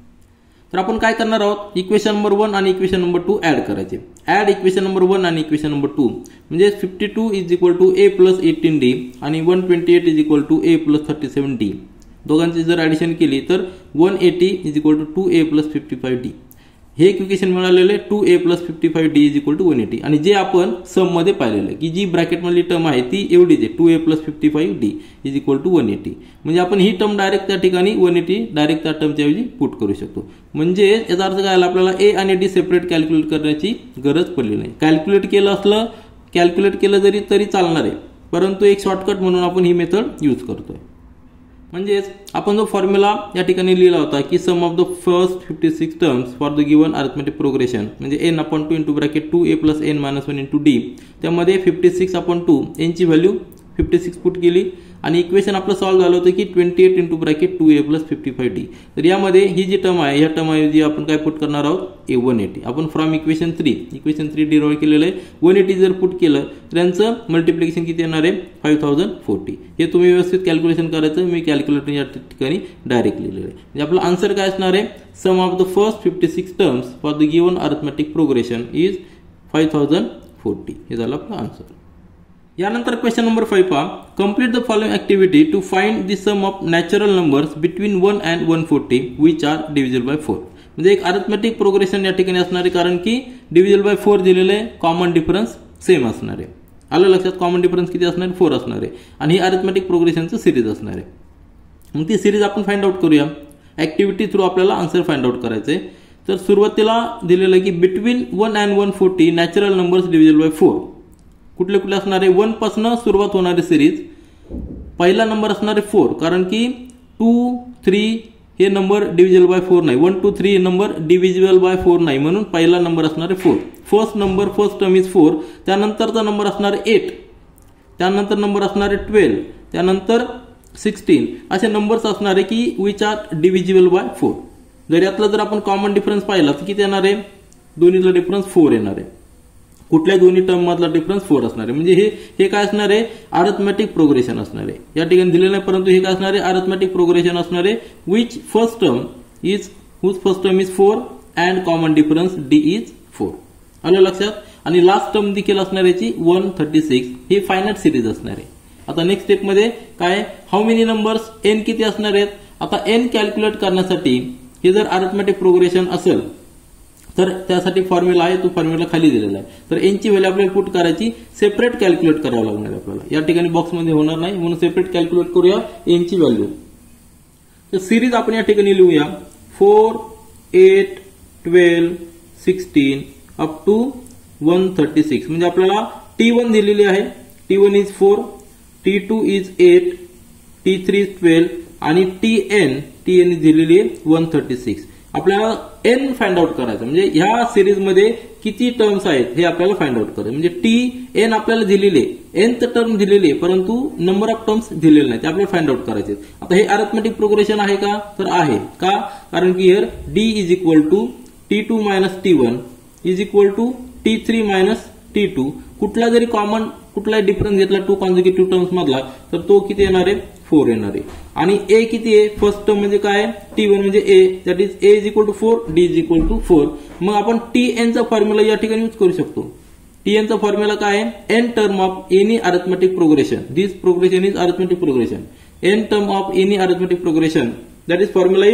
तर आपण काय करणार आहोत इक्वेशन नंबर वन आणि इक्वेशन नंबर टू ऍड करायचे. ऍड इक्वेशन नंबर वन आणि इक्वेशन नंबर टू म्हणजे fifty two is equal to A plus eighteen D आणि one twenty eight is equal to A plus thirty seven d. दोघांची जर addition केली तर one eighty is equal to two A plus fifty five d. हे equation मिळालेले two A plus fifty five d is equal to one eighty. आणि जे आपण सम मध्ये पाहिलेलं आहे की जी ब्रॅकेटमधली टर्म आहे ती एवढीच आहे two A plus fifty five d is equal to one eighty. म्हणजे आपण ही टर्म डायरेक्ट त्या ठिकाणी वन एटी डायरेक्ट त्या टर्मच्या ऐवजी पुट करू शकतो. म्हणजे याचा अर्थ काय आपल्याला ए आणि डी सेपरेट कॅल्क्युलेट करण्याची गरज पडली नाही. कॅल्क्युलेट केलं असलं कॅल्क्युलेट केलं जरी तरी चालणार आहे, परंतु एक शॉर्टकट म्हणून आपण ही मेथड यूज करतोय. म्हणजेच आपण जो फॉर्म्युला या ठिकाणी लिहिला होता की sum of the first fifty six terms for the given arithmetic progression म्हणजे n upon two into bracket two ए plus N minus one into d. त्यामध्ये फिफ्टी सिक्स अपॉन टू एनची व्हॅल्यू फिफ्टी सिक्स पुट केली आणि equation आपलं solve झालं होतं की twenty eight into bracket two ए plus fifty five d. तर यामध्ये ही जी टर्म आहे या टर्म ऐवजी आपण काय पुट करणार आहोत ए वन एटी. आपण from equation three equation three derive केलेलं आहे. वन एटी जर पुट केलं तर यांचं मल्टिप्लिकेशन किती येणार आहे फाईव्ह थाउजंड फोर्टी. हे तुम्ही व्यवस्थित कॅल्क्युलेशन करायचं. मी कॅल्क्युलेटर या ठिकाणी डायरेक्ट लिहिलेलं आहे. म्हणजे आपलं आन्सर काय असणार आहे sum of the first fifty six terms for the given arithmetic progression is five thousand forty. हे झालं आपलं आन्सर. यानंतर क्वेश्चन नंबर फाईव्ह पहा. Complete the following activity to find the sum of natural numbers between one and one forty which are divisible by four. म्हणजे एक arithmetic progression या ठिकाणी असणार आहे कारण की डिव्हिजिबल बाय फोर दिलेलं आहे. कॉमन डिफरन्स सेम असणार आहे. आलं लक्षात. कॉमन डिफरन्स किती असणार आहे फोर असणार आहे आणि ही अरिथमेटिक प्रोग्रेशनचं सिरीज असणार आहे. मग ती सिरीज आपण फाइंड आउट करूया. ऍक्टिव्हिटी थ्रू आपल्याला आन्सर फाइंड आउट करायचे. तर सुरुवातीला दिलेलं आहे की between one and one forty natural numbers divisible by four. कुठले कुठले असणार आहे वन पासून सुरुवात होणारी सिरीज. पहिला नंबर असणार आहे फोर कारण की टू थ्री हे नंबर डिव्हिजिबल बाय फोर नाही. वन टू थ्री हे नंबर डिव्हिजिबल बाय फोर नाही म्हणून पहिला नंबर असणार आहे four. First number first term is four. त्यानंतरचा नंबर असणार आहे एट. त्यानंतर नंबर असणार आहे ट्वेल्व. त्यानंतर सिक्स्टीन असे नंबर्स असणार आहे की which are divisible by four. जर यातला जर आपण कॉमन डिफरन्स पाहिला तर किती येणार आहे दोन्हीतला डिफरन्स फोर येणार आहे. कुठल्या दोन्ही टर्म मधला डिफरन्स फोर असणार आहे. म्हणजे हे हे काय असणार आहे अरिथमेटिक प्रोग्रेशन असणार आहे. या ठिकाणी दिलेलं नाही परंतु हे काय असणार आहे अरिथमेटिक प्रोग्रेशन असणार आहे which first term is whose first term is four and common difference D is four. आलं लक्षात. आणि लास्ट टर्म देखील असणार याची वन थर्टी सिक्स. ही फायनाइट सिरीज असणार आहे. आता नेक्स्ट स्टेप मध्ये काय हाऊ मेनी नंबर्स एन किती असणार आहेत. आता एन कॅल्क्युलेट करण्यासाठी हे जर अरिथमेटिक प्रोग्रेशन असेल तर त्यासाठी फॉर्म्युला आहे तो फॉर्म्युला खाली दिलेला आहे. तर एनची व्हॅल्यू आपल्याला पुट करायची सेपरेट कॅल्क्युलेट करावं लागणार आहे आपल्याला. या ठिकाणी बॉक्समध्ये होणार नाही म्हणून सेपरेट कॅल्क्युलेट करूया एनची व्हॅल्यू. तर सिरीज आपण या ठिकाणी लिहूया four eight twelve sixteen up to one thirty six. म्हणजे आपल्याला टी वन दिलेली आहे. T one is four. T two is eight, T three is twelve आणि टी एन टी एन दिलेली आहे वन थर्टी सिक्स. आपल्याला एन फाइंड आउट करायचं म्हणजे ह्या सिरीज मध्ये किती टर्म्स आहेत हे आपल्याला फाइंड आउट करायचं. म्हणजे टी एन आपल्याला दिलेली आहे, एनथ टर्म दिलेली आहे, परंतु नंबर ऑफ टर्म्स दिलेले नाही, ते आपल्याला फाइंड आउट करायचे. आता हे अरिथमेटिक प्रोग्रेशन आहे का, तर आहे. का, कारण की here D is equal to T two minus T one is equal to T three minus T two. कुठला जरी कॉमन कुठलाही डिफरन्स घेतला टू कॉन्झिक्युटिव्ह टर्म्स मधला तर तो किती येणार आहे, फोर येणार आहे. आणि ए किती आहे, फर्स्ट टर्म म्हणजे काय, टी वन म्हणजे A, that is A is equal to four, D is equal to four. मग आपण टी एनचा फॉर्म्युला या ठिकाणी यूज करू शकतो. टी एनचा फॉर्म्युला काय आहे, N term of any arithmetic progression, this progression is arithmetic progression, N term of any arithmetic progression, that is formula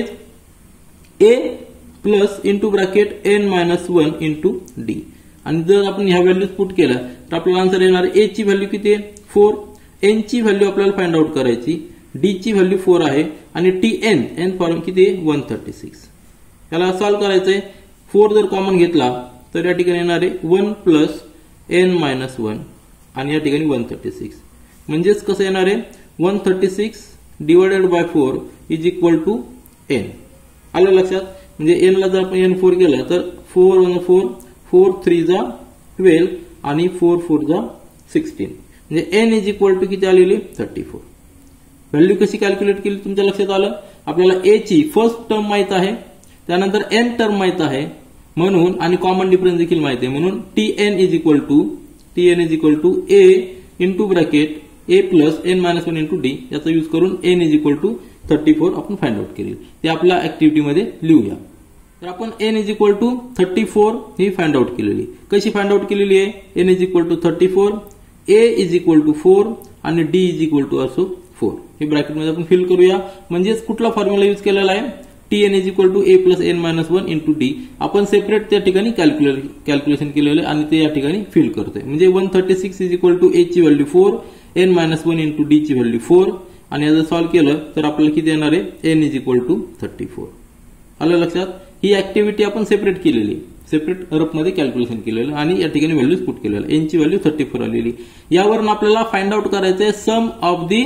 is A plus into bracket N minus one into D. आणि जर आपण ह्या values put केल्या तर आपल्याला answer येणार ए ची value किती आहे, फोर, एन ची व्हॅल्यू आपल्याला फाइंड आउट करायची, डी ची व्हॅल्यू फोर आहे आणि टी एन एन फॉर्म किती आहे वन थर्टी सिक्स. याला सॉल्व्ह करायचंय. फोर जर कॉमन घेतला तर या ठिकाणी येणार आहे one plus N minus one आणि या ठिकाणी वन थर्टी सिक्स. म्हणजेच कसं येणार आहे, one thirty six divided by four is equal to N. आलं लक्षात. म्हणजे एन ला जर आपण एन फोर केला तर four one four, four three जा ट्वेल्व आणि फोर फोर जा सिक्स्टीन. म्हणजे एन इज इक्वल टू किती आलेली, थर्टी फोर. व्हॅल्यू कशी कॅल्क्युलेट केली तुमच्या लक्षात आलं. आपल्याला ए ची फर्स्ट टर्म माहित आहे, त्यानंतर एन टर्म माहित आहे म्हणून, आणि कॉमन डिफरन्स देखील माहिती आहे म्हणून T N is equal to T N is equal to A into bracket A plus N minus one into D. याचा यूज करून N is equal to thirty four आपण फाइंड आउट केली. ते आपल्या ऍक्टिव्हिटीमध्ये लिहूया. तर आपण N is equal to thirty four ही फाइंड आउट केलेली. कशी फाइंड आउट केलेली आहे, N is equal to thirty four, A is equal to four आणि D is equal to also four. हे ब्रॅकेटमध्ये आपण फिल करूया. म्हणजेच कुठला फॉर्म्युला यूज केलेला आहे, T N is equal to A plus N minus one into D. आपण सेपरेट त्या ठिकाणी कॅल्क्युलेशन केलेलं आणि ते या ठिकाणी फिल करतोय. म्हणजे one thirty six is equal to A ची value four, N minus one into D ची व्हॅल्यू फोर आणि जर सॉल्व्ह केलं तर आपल्याला किती येणार आहे, N is equal to thirty four. आलं लक्षात. ही ऍक्टिव्हिटी आपण सेपरेट केलेली, सेपरेट रफमध्ये कॅल्क्युलेशन केलेलं आणि या ठिकाणी व्हॅल्यूज पुट केलेलं. एन ची व्हॅल्यू थर्टी फोर आलेली. यावरून आपल्याला फाइंड आउट करायचं आहे sum of the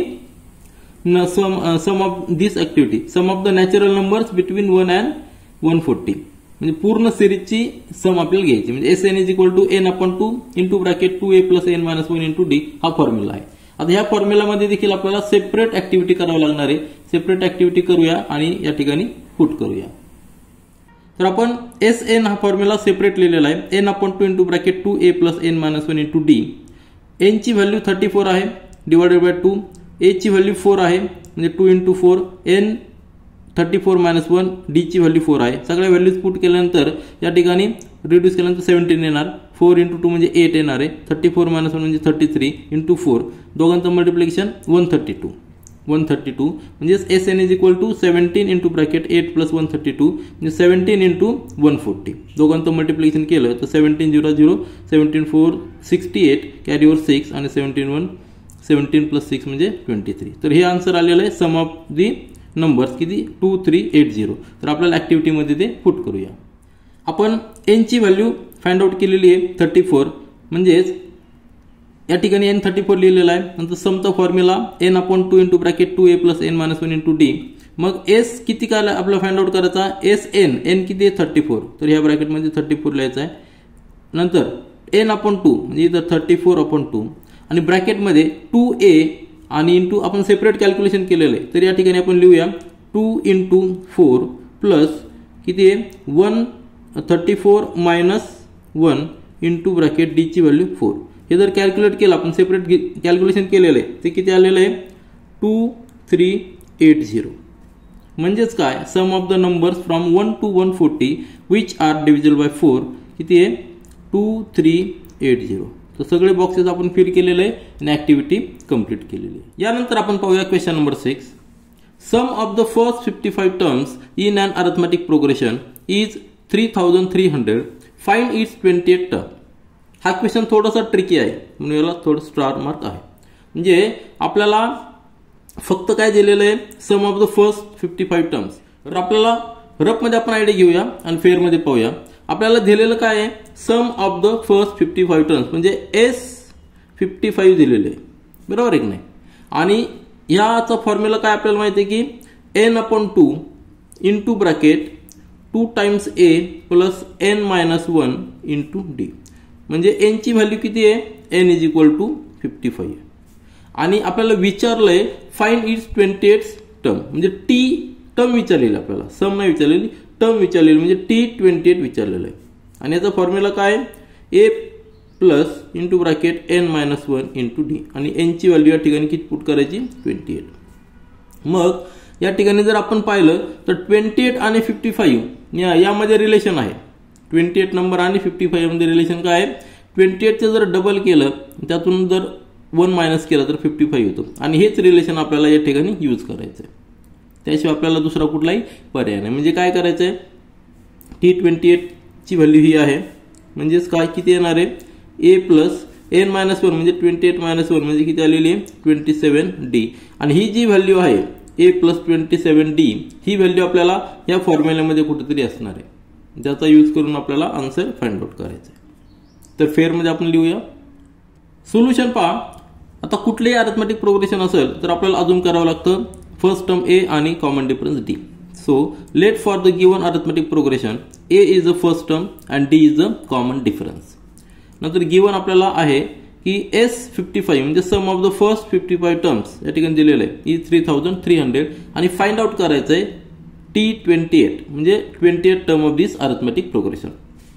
some some of this activity, sum of the natural numbers between one and one forty. म्हणजे पूर्ण सिरीजची सम आपल्याला घ्यायची. म्हणजे S N is equal to N upon two into bracket two A plus N minus one into D हा formula आहे. आता ह्या फॉर्म्युलामध्ये देखील आपल्याला सेपरेट ऍक्टिव्हिटी करावी लागणार आहे. सेपरेट ऍक्टिव्हिटी करूया आणि या ठिकाणी पुट करूया. तर आपण एस एन हा फॉर्म्युला सेपरेट लिहिलेला आहे. N upon two into bracket two ए plus N minus one into D. N ची व्हॅल्यू थर्टी फोर आहे डिवायडेड बाय टू. ए ची व्हॅल्यू फोर आहे म्हणजे two into four, N thirty four minus one, D ची value four आहे. सगळ्या values put केल्यानंतर या ठिकाणी रिड्यूस केल्यानंतर सेव्हन्टीन येणार. फोर इंटू टू म्हणजे एट येणार आहे. थर्टी फोर मायनस वन म्हणजे थर्टी थ्री इंटू फोर, दोघांचं multiplication one thirty two. One thirty two म्हणजे S N is equal to seventeen into bracket eight plus one thirty two म्हणजे seventeen into one forty. दोघांचं multiplication केलं तर seventeen zero zero, seventeen four sixty eight, carry over six आणि seventeen one seventeen plus six म्हणजे twenty three. तर हे answer आलेलं आहे सम ऑफ दी नंबर्स किती टू थ्री एट झिरो. तर आपल्याला ऍक्टिव्हिटीमध्ये ते पुट करूया. आपण एन ची व्हॅल्यू फाइंड आउट केलेली आहे थर्टी फोर. म्हणजेच या ठिकाणी एन थर्टी फोर लिहिलेला आहे. नंतर समचा formula N upon two into bracket two ए plus N minus one into D. मग एस किती काय आपल्याला फाइंड आउट करायचा, एस एन एन किती आहे थर्टी फोर. तर ह्या ब्रॅकेटमध्ये थर्टी फोर लिहायचं आहे. नंतर एन अपॉन टू म्हणजे इथं थर्टी फोर अपॉन टू आणि ब्रॅकेटमध्ये टू ए आणि इंटू आपण सेपरेट कॅल्क्युलेशन केलेलं आहे. तर या ठिकाणी आपण लिहूया टू इंटू फोर प्लस किती आहे one thirty four minus one into bracket D ची व्हॅल्यू फोर. हे जर कॅल्क्युलेट केलं आपण सेपरेट कॅल्क्युलेशन केलेलं आहे ते किती आलेलं आहे टू थ्री एट झिरो. म्हणजेच काय, sum of the numbers from one to one forty which are divisible by four किती आहे टू थ्री एट झिरो. तर सगळे बॉक्सेस आपण फिल केलेले आहे आणि ऍक्टिव्हिटी कम्प्लीट केलेली आहे. यानंतर आपण पाहूया question number six. Sum of the first fifty five terms in an arithmetic progression is three thousand three hundred. Find its twenty eight term. हा क्वेश्चन थोडासा ट्रिकी आहे म्हणून याला थोडं स्टार मार्क आहे. म्हणजे आपल्याला फक्त काय दिलेलं आहे sum of the first fifty five terms. तर आपल्याला रफमध्ये आपण आयडिया घेऊया आणि फेअरमध्ये पाहूया. आपल्याला दिलेलं काय आहे sum of the first fifty five terms म्हणजे एस फिफ्टी फाईव्ह दिलेले आहे बरोबर आहे की नाही. आणि ह्याचा फॉर्म्युला काय आपल्याला माहिती आहे की N upon two into bracket two times A plus N minus one into D, म्हणजे एनची व्हॅल्यू किती आहे, N is equal to fifty five. आणि आपल्याला विचारलंय find its twenty eight term, म्हणजे टी टर्म विचारलेली आपल्याला, सम नाही विचारलेली, टर्म विचारलेली, म्हणजे टी ट्वेंटी एट विचारलेलं आहे. आणि याचा फॉर्म्युला काय, A plus into bracket N minus one into D, आणि एनची व्हॅल्यू या ठिकाणी किती पुट करायची, ट्वेंटी एट. मग या ठिकाणी जर आपण पाहिलं तर ट्वेंटी एट आणि फिफ्टी फाईव्ह या यामध्ये रिलेशन आहे. ट्वेंटी एट नंबर आणि फिफ्टी फाईव्ह मध्ये रिलेशन काय आहे, ट्वेंटी एटचं जर डबल केलं त्यातून जर वन मायनस केलं तर फिफ्टी फाईव्ह होतं, आणि हेच रिलेशन आपल्याला या ठिकाणी यूज करायचं आहे. त्याशिवाय आपल्याला दुसरा कुठलाही पर्याय नाही. म्हणजे काय करायचं आहे, टी ट्वेंटी एटची व्हॅल्यू ही आहे, म्हणजेच काय किती येणार आहे, ए प्लस एन मायनस वन म्हणजे ट्वेंटी एट मायनस वन म्हणजे किती आलेली आहे, ट्वेंटी सेवन डी. आणि ही जी व्हॅल्यू आहे ए प्लस ट्वेंटी सेवन डी ही व्हॅल्यू आपल्याला या फॉर्म्युल्यामध्ये कुठेतरी असणार आहे, ज्याचा यूज करून आपल्याला आन्सर फाइंड आउट करायचा आहे. तर फेअरमध्ये आपण लिहूया. सोल्युशन पहा. आता कुठलेही अरिथमेटिक प्रोग्रेशन असेल तर आपल्याला अजून करावं लागतं फर्स्ट टर्म ए आणि common difference D. So let for the given arithmetic progression A is the first term and D is the common difference. नंतर गिवन आपल्याला आहे की एस फिफ्टी फाईव्ह म्हणजे sum of the first fifty five terms या ठिकाणी दिलेलं आहे ई थ्री थाउजंड थ्री हंड्रेड, आणि फाइंड आउट करायचं आहे टी ट्वेंटी एट म्हणजे twenty eight term of this arithmetic progression.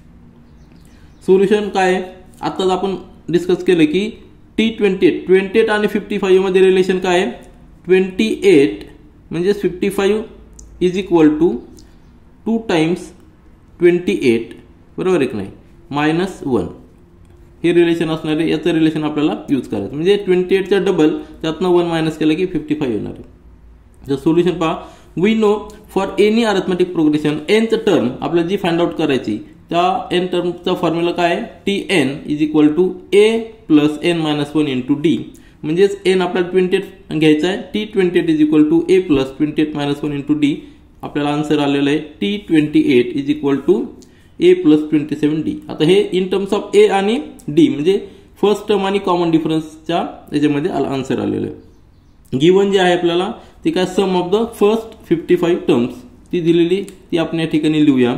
Solution काय आहे, आत्ताच आपण डिस्कस केलं की T twenty eight twenty eight आणि फिफ्टी फाईव्ह मध्ये रिलेशन काय आहे, ट्वेंटी एट म्हणजे fifty five is equal to two times twenty eight, बरोबर आहे की नाही, मायनस वन, हे रिलेशन असणार आहे. याचं रिलेशन आपल्याला यूज करायचं, म्हणजे ट्वेंटी एटचा डबल त्यातनं वन मायनस केलं की फिफ्टी फाईव्ह येणार आहे. जर सोल्युशन पहा, we know for any arithmetic progression एनचं टर्म आपल्याला जी फाइंड आउट करायची त्या एन टर्मचा फॉर्म्युला काय आहे, T N is equal to A plus N minus one into D, म्हणजेच एन आपल्याला ट्वेंटी एट घ्यायचा आहे, T twenty eight is equal to A plus twenty eight minus one into D. आपल्याला answer आलेला आहे T twenty eight is equal to A plus twenty seven D. आता हे in terms of A आणि D म्हणजे first term आणि common डिफरन्सच्या याच्यामध्ये आन्सर आलेलं आहे. गिवन जे आहे आपल्याला ती काय, sum of the first fifty five terms ती दिलेली, ती आपण या ठिकाणी लिहूया.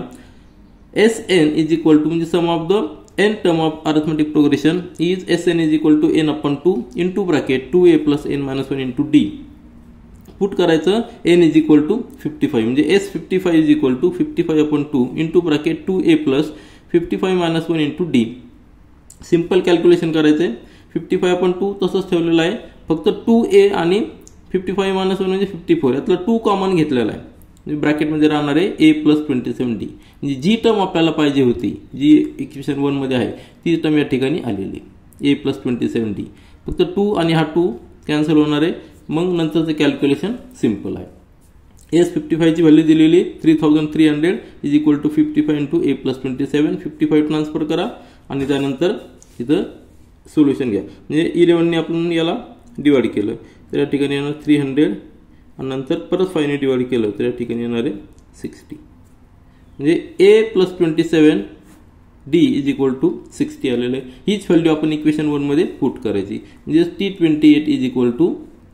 S N is equal to म्हणजे sum of the N term of arithmetic progression is S N is equal to N upon two into bracket two A plus N minus one into D. Put करायचं N is equal to fifty five म्हणजे S fifty five is equal to fifty five upon two into bracket two A plus fifty five minus one into D. Simple calculation करायचं आहे. Fifty five upon two तसंच ठेवलेलं आहे, फक्त two ए आणि fifty five minus one म्हणजे fifty four, यातलं two common घेतलेला आहे. ब्रॅकेटमध्ये राहणार आहे ए प्लस ट्वेंटी सेवन डी, म्हणजे जी टर्म आपल्याला पाहिजे होती जी इक्वेशन वन मध्ये आहे ती टर्म या ठिकाणी आलेली a plus twenty seven d. फक्त टू आणि हा टू कॅन्सल होणार आहे, मग नंतरचं कॅल्क्युलेशन सिम्पल आहे. एस फिफ्टी फाईव्हची व्हॅल्यू दिलेली three thousand three hundred is equal to fifty five into a plus twenty seven. Fifty five transfer करा आणि त्यानंतर इथं सोल्युशन घ्या. म्हणजे इलेव्हनने आपण याला डिवाइड केलं तर या ठिकाणी येणार थ्री हंड्रेड आणि नंतर परत फाईव्हने डिवाइड केलं तर या ठिकाणी येणार आहे सिक्स्टी. म्हणजे ए plus twenty seven d is equal to sixty आलेलं आहे. हीच व्हॅल्यू आपण इक्वेशन वन मध्ये पुट करायची, म्हणजे T twenty eight is equal to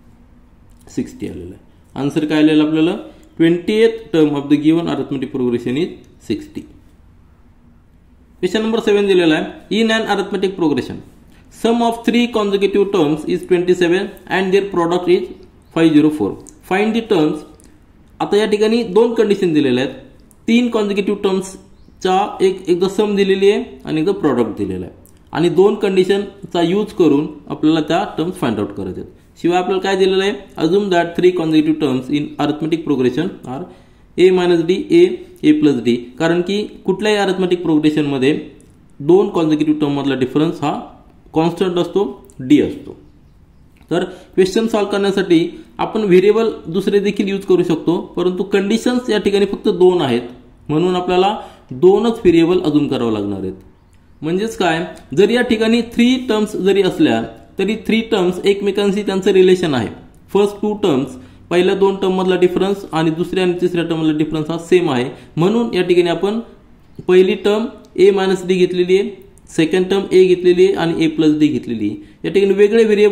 sixty आलेलं आहे. आन्सर काय आलेलं आपल्याला, twenty eighth term of the given arithmetic progression is sixty. Question number seven दिलेला आहे, in an arithmetic progression sum of three consecutive terms is twenty seven and their product is five zero four. Find the terms. आता या ठिकाणी दोन condition दिलेल्या आहेत. तीन consecutive टर्म्सचा एक एकदा सम दिलेली आहे आणि एकदा प्रॉडक्ट दिलेला आहे, आणि दोन कंडिशनचा यूज करून आपल्याला त्या टर्म्स फाइंड आउट करायचे आहेत. शिवाय आपल्याला काय दिलेलं आहे, assume that three consecutive terms in arithmetic progression are a minus d a a plus d. कारण की कुठल्याही अरिथमेटिक प्रोग्रेशनमध्ये दोन कॉन्झिक्युटिव्ह टर्म मधला डिफरन्स हा कॉन्स्टंट असतो, डी असतो. तर क्वेश्चन सॉल्व्ह करण्यासाठी आपण व्हेरिएबल दुसरे देखील यूज करू शकतो, परंतु कंडिशन्स या ठिकाणी फक्त दोन आहेत म्हणून आपल्याला दोनच व्हेरिएबल अजून करावं लागणार आहेत. म्हणजेच काय, जर या ठिकाणी थ्री टर्म्स जरी असल्या तरी थ्री टर्म्स एकमेकांशी त्यांचं रिलेशन आहे. फर्स्ट टू टर्म्स पहिल्या दोन टर्म मधला डिफरन्स आणि दुसऱ्या आणि तिसऱ्या टर्म मधला डिफरन्स हा सेम आहे, म्हणून या ठिकाणी आपण पहिली टर्म ए मायनस डी घेतलेली आहे, सेकंड टर्म ए घेतलेली आहे आणि ए प्लस डी घेतलेली आहे. या ठिकाणी वेगळे व्हेरिएबल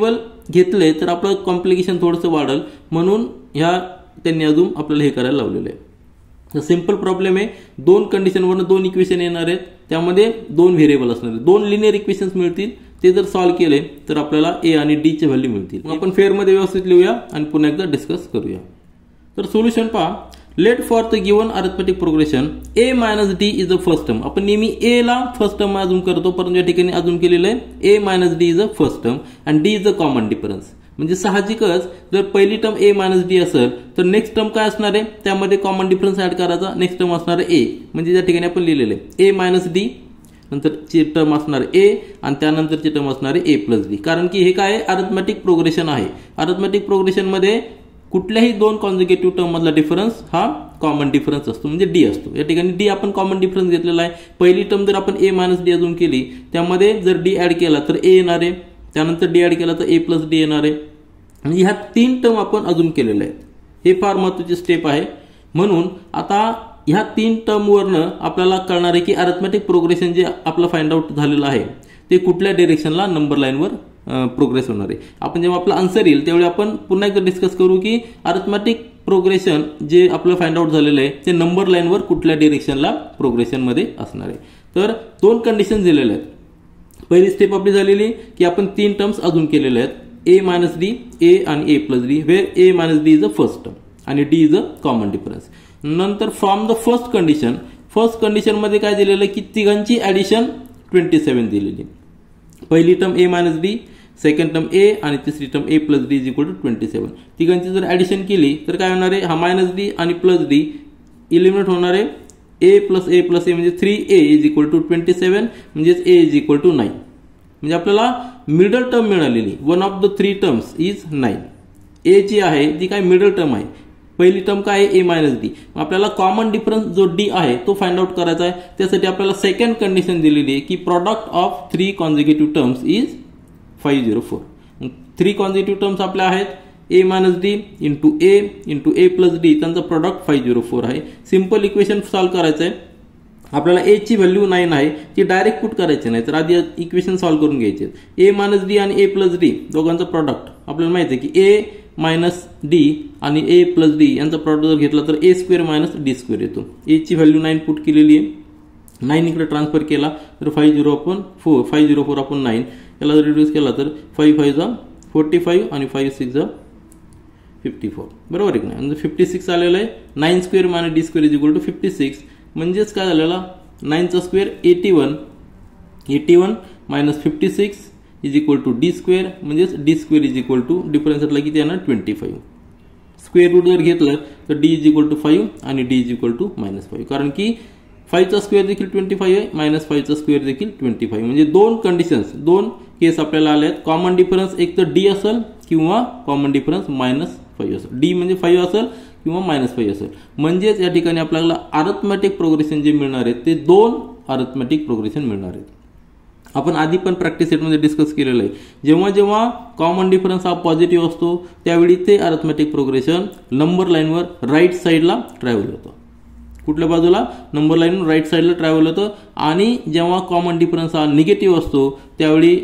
घेतले तर आपलं कॉम्प्लिकेशन थोडंसं वाढेल, म्हणून ह्या त्यांनी अजून आपल्याला हे करायला लावलेलं आहे. तर सिंपल प्रॉब्लेम आहे, दोन कंडिशनवरून दोन इक्वेशन येणार आहेत, त्यामध्ये दोन व्हेरिएबल असणार आहेत, दोन लिनियर इक्वेशन्स मिळतील. ते जर सॉल्व्ह केले तर आपल्याला ए आणि डी चे व्हॅल्यू मिळतील. आपण फेअरमध्ये व्यवस्थित लिहूया आणि पुन्हा एकदा डिस्कस करूया. तर सोल्युशन पहा. Let for the given arithmetic progression a minus d is a first term. आपण नेहमी ए ला फर्स्ट टर्म अजून करतो, परंतु या ठिकाणी अजून केलेलं आहे a minus d is a first term and D is a common difference. म्हणजे साहजिकच जर पहिली टर्म ए मायनस डी असेल तर नेक्स्ट टर्म काय असणार आहे, त्यामध्ये कॉमन डिफरन्स ऍड करायचा. नेक्स्ट टर्म असणार आहे ए, म्हणजे या ठिकाणी आपण लिहिलेलं आहे ए मायनस डी, नंतरची टर्म असणार ए आणि त्यानंतरची टर्म असणार आहे ए प्लस डी. कारण की हे काय अरिथमेटिक प्रोग्रेशन आहे. अरिथमेटिक प्रोग्रेशन मध्ये कुठल्याही दोन कॉन्झिक्युटिव्ह टर्म मधला डिफरन्स हा कॉमन डिफरन्स असतो, म्हणजे डी असतो. या ठिकाणी डी आपण कॉमन डिफरन्स घेतलेला आहे. पहिली टर्म जर आपण ए मायनस डी अजून केली, त्यामध्ये जर डी ऍड केला तर ए येणार आहे, त्यानंतर डी ऍड केला तर ए प्लस डी येणार आहे. म्हणजे ह्या तीन टर्म आपण अजून केलेल्या आहेत. हे फार महत्त्वाची स्टेप आहे. म्हणून आता ह्या तीन टर्मवरनं आपल्याला कळणार आहे की अरिथमेटिक प्रोग्रेशन जे आपलं फाइंड आउट झालेलं आहे ते कुठल्या डिरेक्शनला नंबर लाईनवर प्रोग्रेस होणार आहे. आपण जेव्हा आपला आन्सर येईल त्यावेळी आपण पुन्हा एकदा डिस्कस करू की अरिथमेटिक प्रोग्रेशन जे आपलं फाइंड आउट झालेलं आहे ते नंबर लाईनवर कुठल्या डिरेक्शनला प्रोग्रेशनमध्ये असणार आहे. तर दोन कंडिशन दिलेल्या आहेत. पहिली स्टेप आपली झालेली की आपण तीन टर्म्स अजून केलेले आहेत, ए मायनस डी, ए आणि ए plus d, where a minus d is a first term आणि D is a common difference. नंतर from the first condition, first condition मध्ये काय दिलेलं की तिघांची ऍडिशन ट्वेंटी सेवन दिलेली. पहिली term a minus d, second term ए आणि तिसरी term a plus D is equal to twenty seven. तिघांची जर ऍडिशन केली तर काय होणार आहे, हा मायनस डी आणि प्लस डी इलिमिनेट होणार आहे. ए प्लस ए प्लस ए म्हणजे three A is equal to twenty seven, म्हणजेच ए इज इक्वल टू नाईन. म्हणजे आपल्याला मिडल टर्म मिळालेली, one of the three terms is nine. ए जी आहे ती काय मिडल टर्म आहे. पहिली टर्म काय आहे ए मायनस डी. आपल्याला कॉमन डिफरन्स जो डी आहे तो फाइंड आउट करायचा आहे. त्यासाठी आपल्याला सेकंड कंडिशन दिलेली आहे की product of three consecutive terms is five zero four. Three consecutive terms आपल्या आहेत a minus d into a into a plus d, त्यांचा प्रॉडक्ट फाईव्ह झिरो फोर आहे. सिंपल इक्वेशन सॉल्व्ह करायचं आहे. आपल्याला ए ची व्हॅल्यू नाईन आहे ती डायरेक्ट पुट करायची नाही, तर आधी इक्वेशन सॉल्व्ह करून घ्यायचे. ए मायनस डी आणि ए प्लस डी दोघांचा प्रॉडक्ट आपल्याला माहिती आहे की ए मायनस डी आणि ए प्लस डी यांचा प्रॉडक्ट जर घेतला तर a square minus d square येतो. ए ची व्हॅल्यू नाईन पुट केलेली आहे, नाईन इकडे ट्रान्सफर केला तर फाईव्ह झिरो आपण फोर फाईव्ह झिरो फोर आपण नाईन याला जर रिड्यूस केला तर फाईव्ह फाईव्ह जा फोर्टी फाईव्ह आणि फाईव्ह सिक्स जा फिफ्टी फोर, बरोबर आहे की नाही. म्हणजे फिफ्टी सिक्स आलेलं आहे. Nine square minus d square is equal to fifty six, म्हणजेच काय झालेला नाईनचा square eighty one, eighty one minus fifty six is equal to d square, म्हणजेच d square is equal to difference असला किती येणार ट्वेंटी फाईव्ह. स्क्वेअर रूट जर घेतलं तर d is equal to five आणि D is equal to minus five, कारण की फाईव्हचा स्क्वेअर देखील ट्वेंटी फाईव्ह आहे, मायनस फाईव्हचा स्क्वेअर देखील ट्वेंटी फाईव्ह. म्हणजे दोन कंडिशन्स, दोन केस आपल्याला आले आहेत. कॉमन डिफरन्स एक तर डी असेल किंवा कॉमन डिफरन्स मायनस फाईव्ह असेल. डी म्हणजे फाईव्ह असेल किंवा मायनस फाईव्ह असेल. म्हणजेच या ठिकाणी आपल्याला अरिथमेटिक प्रोग्रेशन जे मिळणार आहेत ते दोन अरिथमेटिक प्रोग्रेशन मिळणार आहेत. आपण आधी पण प्रॅक्टिस सेटमध्ये डिस्कस केलेलं आहे. जेव्हा जेव्हा कॉमन डिफरन्स हा पॉझिटिव्ह असतो त्यावेळी ते अरिथमेटिक प्रोग्रेशन नंबर लाईनवर राईट साईडला ट्रॅव्हल होतं. कुठल्या बाजूला नंबर लाईन राईट साईडला ट्रॅव्हल होतं. आणि जेव्हा कॉमन डिफरन्स हा निगेटिव्ह असतो त्यावेळी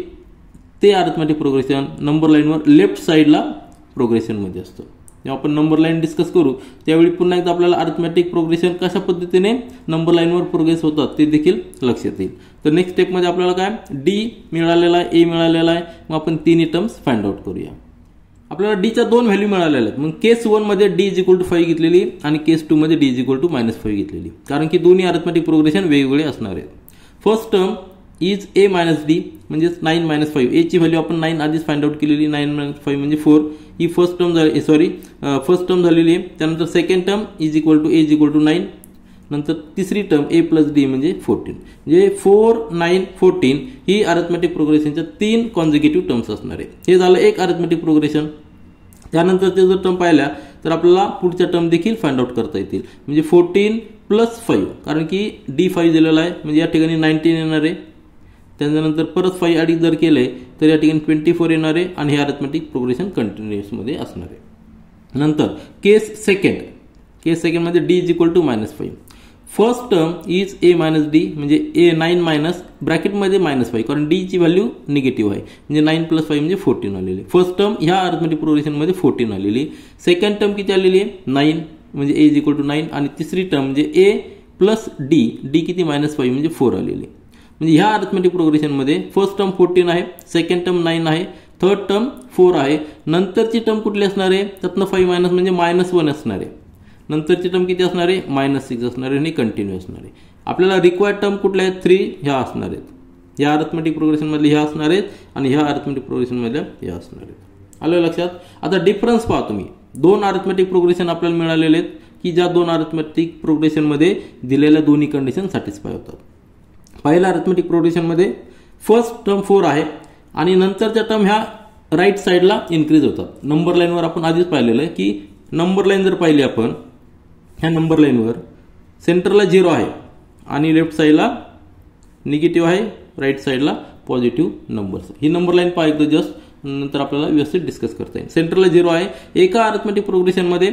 ते अरिथमेटिक प्रोग्रेशन नंबर लाईनवर लेफ्ट साईडला प्रोग्रेशनमध्ये असतं. जेव्हा आपण नंबर लाईन डिस्कस करू त्यावेळी पुन्हा एकदा आपल्याला अरिथमेटिक प्रोग्रेशन कशा पद्धतीने नंबर लाईनवर प्रोग्रेस होतात ते देखील लक्षात येईल. तर नेक्स्ट स्टेपमध्ये आपल्याला काय डी मिळालेला आहे, ए मिळालेला आहे. मग आपण तिन्ही टर्म्स फाइंड आउट करूया. आपल्याला डीच्या दोन व्हॅल्यू मिळालेल्या आहेत. मग केस वन मध्ये d is equal to five घेतलेली आणि केस टू मध्ये d is equal to minus five घेतलेली, कारण की दोन्ही अरिथमेटिक प्रोग्रेशन वेगवेगळे असणार आहेत. First term is a minus d, म्हणजेच नाईन मायनस फाईव्ह. ए ची व्हॅल्यू आपण नाईन आधीच फाइंड आउट केलेली, नाईन मायनस फाईव्ह म्हणजे फोर. ही फर्स्ट टर्म झाली, सॉरी फर्स्ट टर्म झालेली आहे. त्यानंतर second term is equal to A is equal to nine. नंतर तिसरी टर्म ए प्लस डी म्हणजे फोर्टीन. म्हणजे फोर नाईन फोर्टीन ही अरिथमेटिक प्रोग्रेशनच्या तीन कॉन्झिक्युटिव्ह टर्म्स असणार आहे. हे झालं एक अरिथमेटिक प्रोग्रेशन. त्यानंतर ते जर टर्म पाहिल्या तर आपल्याला पुढच्या टर्म देखील फाइंड आउट करता येतील. म्हणजे फोर्टीन प्लस फाईव्ह, कारण की डी फाईव्ह दिलेला आहे म्हणजे या ठिकाणी नाईन्टीन येणार आहे. त्याच्यानंतर परत फाईव्ह ॲडिंग जर केले तर या ठिकाणी ट्वेंटी फोर येणार आहे आणि हे अरिथमेटिक प्रोग्रेशन कंटिन्युअसमध्ये असणार आहे. नंतर केस सेकंड, केस सेकंडमध्ये d is equal to minus five. First term is a minus D म्हणजे ए नाईन मायनस ब्रॅकेटमध्ये मायनस फाईव्ह, कारण डीची व्हॅल्यू निगेटिव्ह आहे म्हणजे नाईन प्लस फाईव्ह म्हणजे फोर्टीन आलेली. फर्स्ट टर्म ह्या अरिथमेटिक प्रोग्रेशनमध्ये फोर्टीन आलेली. सेकंड टर्म किती आलेली आहे नाईन म्हणजे a is equal to nine. आणि तिसरी टर्म म्हणजे ए प्लस डी, डी किती मायनस फाईव्ह म्हणजे फोर आलेली. म्हणजे ह्या अरिथमेटिक प्रोग्रेशनमध्ये फर्स्ट टर्म फोर्टीन आहे, सेकंड टर्म नाईन आहे, थर्ड टर्म फोर आहे. नंतरची टर्म कुठली असणार आहे, त्यातनं फाईव्ह मायनस म्हणजे मायनस वन असणार आहे. नंतरची टर्म किती असणार आहे मायनस सिक्स असणार आहे आणि कंटिन्यू असणार आहे. आपल्याला रिक्वायर्ड टर्म कुठल्या आहेत थ्री ह्या असणार आहेत. ह्या अरिथमेटिक प्रोग्रेशनमधले ह्या असणार आहेत आणि ह्या अरिथमेटिक प्रोग्रेशनमधल्या ह्या असणार आहेत. आलं लक्षात. आता डिफरन्स पहा तुम्ही. दोन अरिथमेटिक प्रोग्रेशन आपल्याला मिळालेले आहेत की ज्या दोन अरिथमेटिक प्रोग्रेशनमध्ये दिलेल्या दोन्ही कंडिशन सॅटिस्फाय होतात. पहिल्या अरिथमेटिक प्रोग्रेशनमध्ये फर्स्ट टर्म फोर आहे आणि नंतरच्या टर्म ह्या राईट साईडला इन्क्रीज होतात. नंबर लाईनवर आपण आधीच पाहिलेलं आहे की नंबर लाईन जर पाहिली आपण, ह्या नंबर लाईनवर सेंटरला झिरो आहे आणि लेफ्ट साईडला निगेटिव्ह आहे, राईट साईडला पॉझिटिव्ह नंबर्स. ही नंबर लाईन पाहिजे जस्ट, नंतर आपल्याला व्यवस्थित डिस्कस करता येईल. सेंटरला झिरो आहे. एका अरिथमेटिक प्रोग्रेशनमध्ये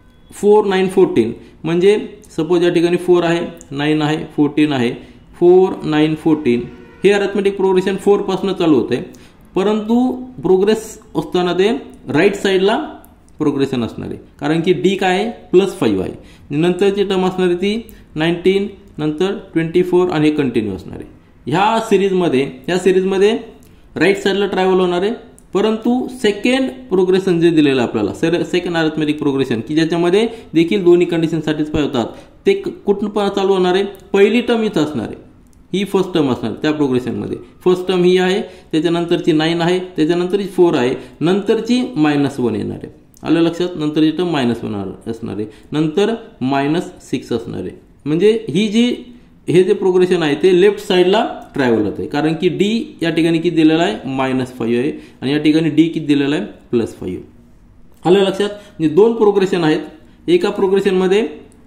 फोर नाईन फोर्टीन म्हणजे सपोज या ठिकाणी फोर आहे, नाईन आहे, फोर्टीन आहे, फोर नाईन फोर्टीन हे अरिथमेटिक प्रोग्रेशन फोर पासून चालू होते. परंतु प्रोग्रेस असताना ते राईट साईडला प्रोग्रेशन असणार आहे, कारण की डी काय आहे प्लस फाईव्ह आहे. नंतरची टर्म असणार आहे ती नाईन्टीन, नंतर ट्वेंटी फोर आणि हे कंटिन्यू असणार आहे. ह्या सिरीजमध्ये ह्या सिरीजमध्ये राईट साईडला ट्रॅव्हल होणार आहे. परंतु सेकंड प्रोग्रेशन जे दिलेलं आपल्याला सेकंड अरिथमेटिक प्रोग्रेशन की ज्याच्यामध्ये देखील दोन्ही कंडिशन सॅटिस्फाय होतात, ते कुठून पण चालू होणार आहे. पहिली टर्म इथं असणार आहे, ही फर्स्ट टर्म असणार त्या प्रोग्रेशनमध्ये. फर्स्ट टर्म ही आहे, त्याच्यानंतरची नाईन आहे, त्याच्यानंतरची फोर आहे, नंतरची मायनस वन येणार आहे. आलं लक्षात. नंतरची टर्म मायनस वन असणार आहे, नंतर मायनस सिक्स असणार आहे. म्हणजे ही जी हे जे प्रोग्रेशन आहे ते लेफ्ट साईडला ट्रॅव्हल होते, कारण की डी या ठिकाणी किती दिलेला आहे मायनस फाईव्ह आहे आणि या ठिकाणी डी किती दिलेला आहे प्लस फाईव्ह. आलं लक्षात. म्हणजे दोन प्रोग्रेशन आहेत. एका प्रोग्रेशनमध्ये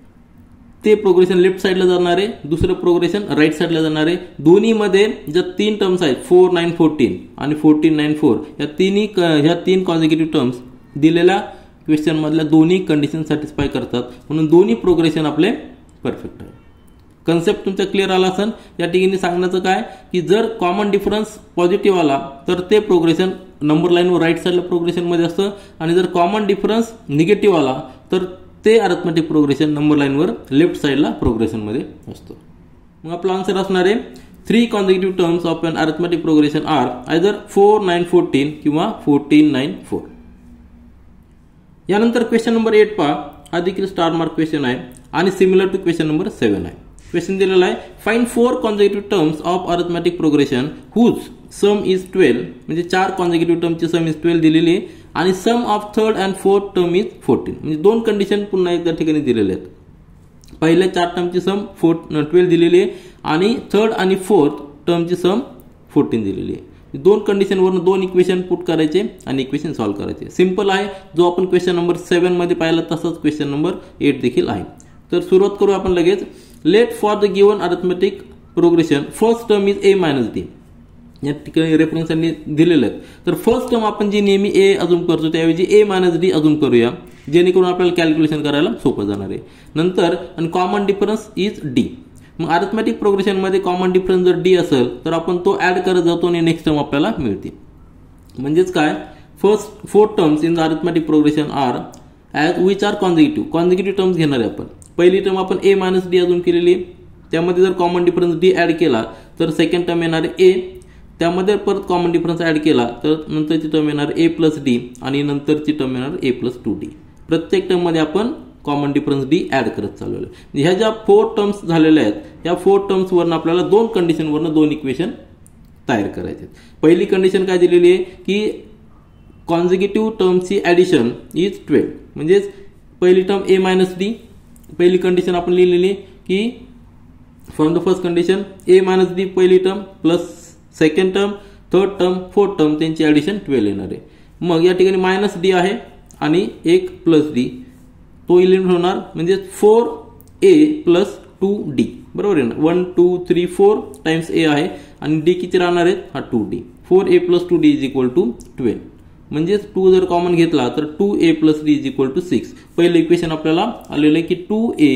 ते प्रोग्रेशन लेफ्ट साईडला जाणार आहे, दुसरं प्रोग्रेशन राईट साईडला जाणार आहे. दोन्हीमध्ये ज्या तीन टर्म्स आहेत फोर नाईन फोर्टीन आणि फोर्टीन नाईन फोर या तिन्ही ह्या तीन कॉन्झिक्युटिव्ह टर्म्स दिलेल्या क्वेश्चन मधल्या दोन्ही कंडिशन सॅटिस्फाय करतात, म्हणून दोन्ही प्रोग्रेशन आपले परफेक्ट आहे. कन्सेप्ट तुमचा क्लिअर आला असेल. या ठिकाणी सांगण्याचं काय की जर कॉमन डिफरन्स पॉझिटिव्ह आला तर ते प्रोग्रेशन नंबर लाईनवर राईट साईडला प्रोग्रेशनमध्ये असतं, आणि जर कॉमन डिफरन्स निगेटिव्ह आला तर ते अरिथमेटिक प्रोग्रेशन नंबर लाईनवर लेफ्ट साईडला प्रोग्रेशनमध्ये असतं. मग आपला आन्सर असणार आहे three consecutive terms of an arithmetic progression are either four nine fourteen किंवा फोर्टीन नाईन फोर. यानंतर क्वेश्चन नंबर एट पहा. हा देखील स्टार मार्क क्वेश्चन आहे आणि similar to question number seven आहे. क्वेश्चन दिलेला आहे find four consecutive terms of arithmetic progression whose sum is twelve, म्हणजे चार कॉन्झिक्युटिव्ह टर्मची सम इज ट्वेल्व दिलेली आहे आणि sum of third and fourth term is fourteen. म्हणजे दोन कंडिशन पुन्हा एकदा ठिकाणी दिलेले आहेत. पहिल्या चार टर्मची सम फोर ट्वेल्व दिलेली आहे आणि थर्ड आणि फोर्थ टर्मची सम फोर्टीन दिलेली आहे. दोन कंडिशनवरून दोन इक्वेशन पुट करायचे आणि इक्वेशन सॉल्व्ह करायचे. सिंपल आहे. जो आपण क्वेश्चन नंबर सेवन मध्ये पाहिला तसंच क्वेश्चन नंबर एट देखील आहे. तर सुरुवात करू आपण लगेच. Let for the given arithmetic progression first term is a minus d. या ठिकाणी रेफरन्सनी दिलेलं आहे. तर फर्स्ट टर्म आपण जी नेहमी ए अजून करतो त्याऐवजी ए मायनस डी अजून करूया, जेणेकरून आपल्याला कॅल्क्युलेशन करायला सोपं जाणार आहे. नंतर आणि कॉमन डिफरन्स इज डी. मग अरिथमेटिक प्रोग्रेशनमध्ये कॉमन डिफरन्स जर डी असेल तर आपण तो ऍड करत जातो आणि नेक्स्ट टर्म आपल्याला मिळते. म्हणजेच काय, first four terms in the arithmetic progression are as which are consecutive. Consecutive terms घेणार आहे आपण. पहिली टर्म आपण ए मायनस डी अजून केलेली आहे, त्यामध्ये जर कॉमन डिफरन्स डी ऍड केला तर सेकंड टर्म येणार आहे ए, त्यामध्ये परत कॉमन डिफरन्स ऍड केला तर नंतरची टर्म येणार ए प्लस डी आणि नंतरची टर्म येणार ए प्लस टू डी. प्रत्येक टर्ममध्ये आपण कॉमन डिफरन्स डी ऍड करत चालवलं. ह्या ज्या फोर टर्म्स झालेल्या आहेत या फोर टर्म्स वरून आपल्याला दोन कंडिशनवरून दोन इक्वेशन तयार करायचे. पहिली कंडिशन काय दिलेली आहे की कॉन्झिक्युटिव्ह टर्मची ऍडिशन इज ट्वेल्व. म्हणजेच पहिली टर्म ए मायनस डी. पहिली कंडिशन आपण लिहिलेली की from the first condition a minus d पहिली term plus second term third term fourth term त्यांची ऍडिशन ट्वेल्व येणार आहे. मग या ठिकाणी मायनस डी आहे आणि एक प्लस डी, तो इलिमिनेट होणार. म्हणजे four a plus two d बरोबर आहे ना. One two three four times a आहे आणि डी किती राहणार आहेत हा two d. Four a plus two D is equal to twelve. म्हणजेच टू जर कॉमन घेतला तर two A plus D is equal to six. पहिलं इक्वेशन आपल्याला आलेलं आहे की two A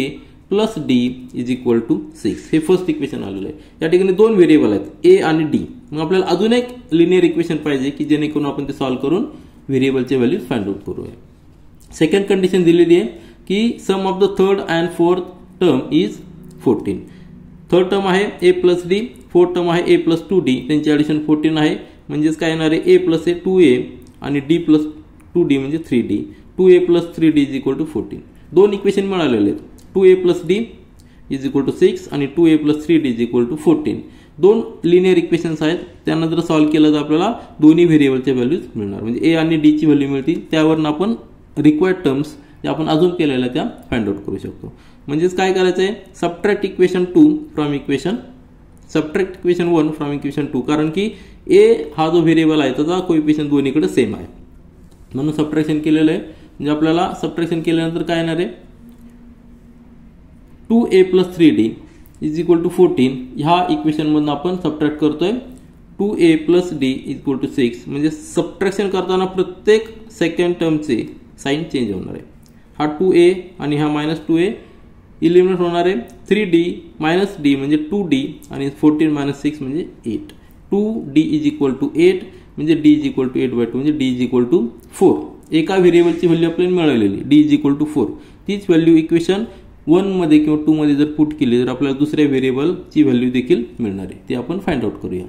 plus D is equal to six. हे फर्स्ट इक्वेशन आलेलं आहे. या ठिकाणी दोन व्हेरिएबल आहेत ए आणि डी. मग आपल्याला अजून एक लिनियर इक्वेशन पाहिजे की जेणेकरून आपण ते सॉल्व्ह करून व्हेरिएबलचे व्हॅल्यूज फाइंड आउट करूया. सेकंड कंडिशन दिलेली आहे की sum of the third and fourth term is fourteen. Third term आहे ए प्लस डी, फोर्थ टर्म आहे ए प्लस टू डी, त्यांची ऍडिशन फोर्टीन आहे. म्हणजेच काय येणार आहे ए प्लस ए टू ए आणि डी प्लस टू डी म्हणजे three D. Two A plus three D is equal to fourteen. दोन इक्वेशन मिळालेले आहेत. Two A plus D is equal to six आणि two A plus three D is equal to fourteen. दोन linear equations आहेत. त्यांना जर solve केलं तर आपल्याला दोन्ही व्हेरिएबलचे व्हॅल्यूज मिळणार. म्हणजे ए आणि डी ची व्हॅल्यू मिळतील. त्यावरून आपण रिक्वायर्ड टर्म्स जे आपण अजून केलेल्या त्या फाइंड आउट करू शकतो. म्हणजेच काय करायचं आहे subtract equation two from equation subtract equation one from equation two. कारण की ए हा जो व्हेरिएबल आहे त्याचा कोएफिशियंट दोन्हीकडे सेम आहे म्हणून सबट्रॅक्शन केलेलं आहे. म्हणजे आपल्याला सबट्रॅक्शन केल्यानंतर काय येणार आहे two A plus three D is equal to fourteen. ह्या इक्वेशन मधून आपण सबट्रॅक्ट करतोय two A plus D is equal to six. म्हणजे सबट्रॅक्शन करताना प्रत्येक सेकंड टर्मचे साइन चेंज होणार आहे. हा टू ए आणि हा मायनस टू ए इलिमिनेट होणार आहे. थ्री डी मायनस डी म्हणजे टू डी आणि फोर्टीन मायनस सिक्स म्हणजे eight. Two D is equal to eight म्हणजे D is equal to eight by two म्हणजे D is equal to four. एका व्हेरिएबलची value आपल्याला मिळालेली D is equal to four. तीच व्हॅल्यू इक्वेशन वन मध्ये किंवा टू मध्ये जर पुट केली तर आपल्याला दुसऱ्या व्हेरिएबलची व्हॅल्यू देखील मिळणार आहे. ते आपण फाइंड आउट करूया.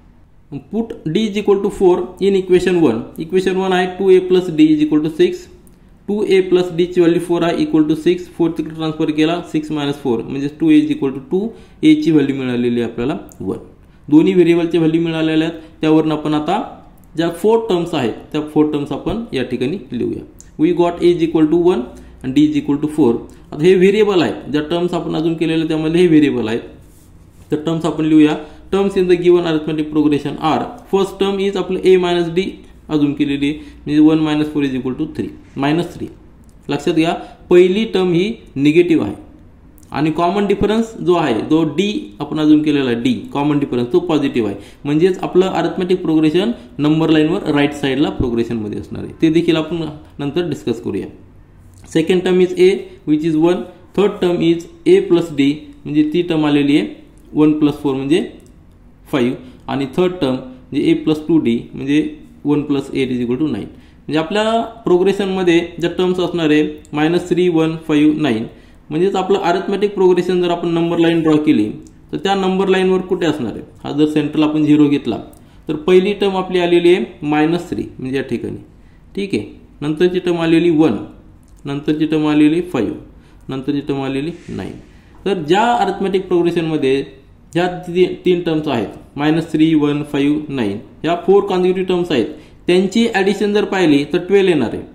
Put D is equal to four in equation one. Equation one आहे two A plus D is equal to six. Two A plus D ची व्हॅल्यू फोर आहे इक्वल टू सिक्स. फोर तिकडे transfer केला six minus four म्हणजे two A is equal to two. A ची व्हॅल्यू मिळालेली आहे आपल्याला वन. दोन्ही व्हेरिएबलची व्हॅल्यू मिळालेल्या आहेत. त्यावरून आपण आता ज्या फोर टर्म्स आहेत त्या फोर टर्म्स आपण या ठिकाणी लिहूया. We got A is equal to one आणि D is equal to four. आता हे व्हेरिएबल आहे. ज्या टर्म्स आपण अजून केलेल्या त्यामध्ये हे व्हेरिएबल आहेत. तर टर्म्स आपण लिहूया. Terms in the given arithmetic progression are. First term is आपलं ए मायनस डी अजून केलेली म्हणजे one minus four is equal to three minus three. लक्षात घ्या पहिली टर्म ही निगेटिव्ह आहे आणि कॉमन डिफरन्स जो आहे जो डी आपण अजून केलेला आहे डी कॉमन डिफरन्स तो पॉझिटिव्ह आहे. म्हणजेच आपलं अरिथमेटिक प्रोग्रेशन नंबर लाईनवर राईट साईडला प्रोग्रेशन मध्ये असणार आहे. ते देखील आपण नंतर डिस्कस करूया. Second term is A which is one. Third term is A plus D म्हणजे ती टर्म आलेली आहे वन प्लस फोर म्हणजे फाईव्ह आणि थर्ड टर्म म्हणजे ए प्लस टू डी म्हणजे one plus eight is equal to nine. म्हणजे आपल्या प्रोग्रेशनमध्ये ज्या टर्म्स असणार आहे minus three one five nine. म्हणजेच आपलं अरिथमेटिक प्रोग्रेशन जर आपण नंबर लाईन ड्रॉ केली तर त्या नंबर लाईनवर कुठे असणार आहे. हा जर सेंट्रल आपण झिरो घेतला तर पहिली टर्म आपली आलेली आहे मायनस थ्री म्हणजे या ठिकाणी ठीक आहे. नंतरची टर्म आलेली वन, नंतरची टर्म आलेली फाईव्ह, नंतरची टर्म आलेली नाईन. तर ज्या अरिथमेटिक प्रोग्रेशनमध्ये ज्या तीन टर्म्स आहेत minus three one five nine ह्या फोर कॉन्झिक्युटिव्ह टर्म्स आहेत त्यांची ऍडिशन जर पाहिली तर ट्वेल्व येणार आहे.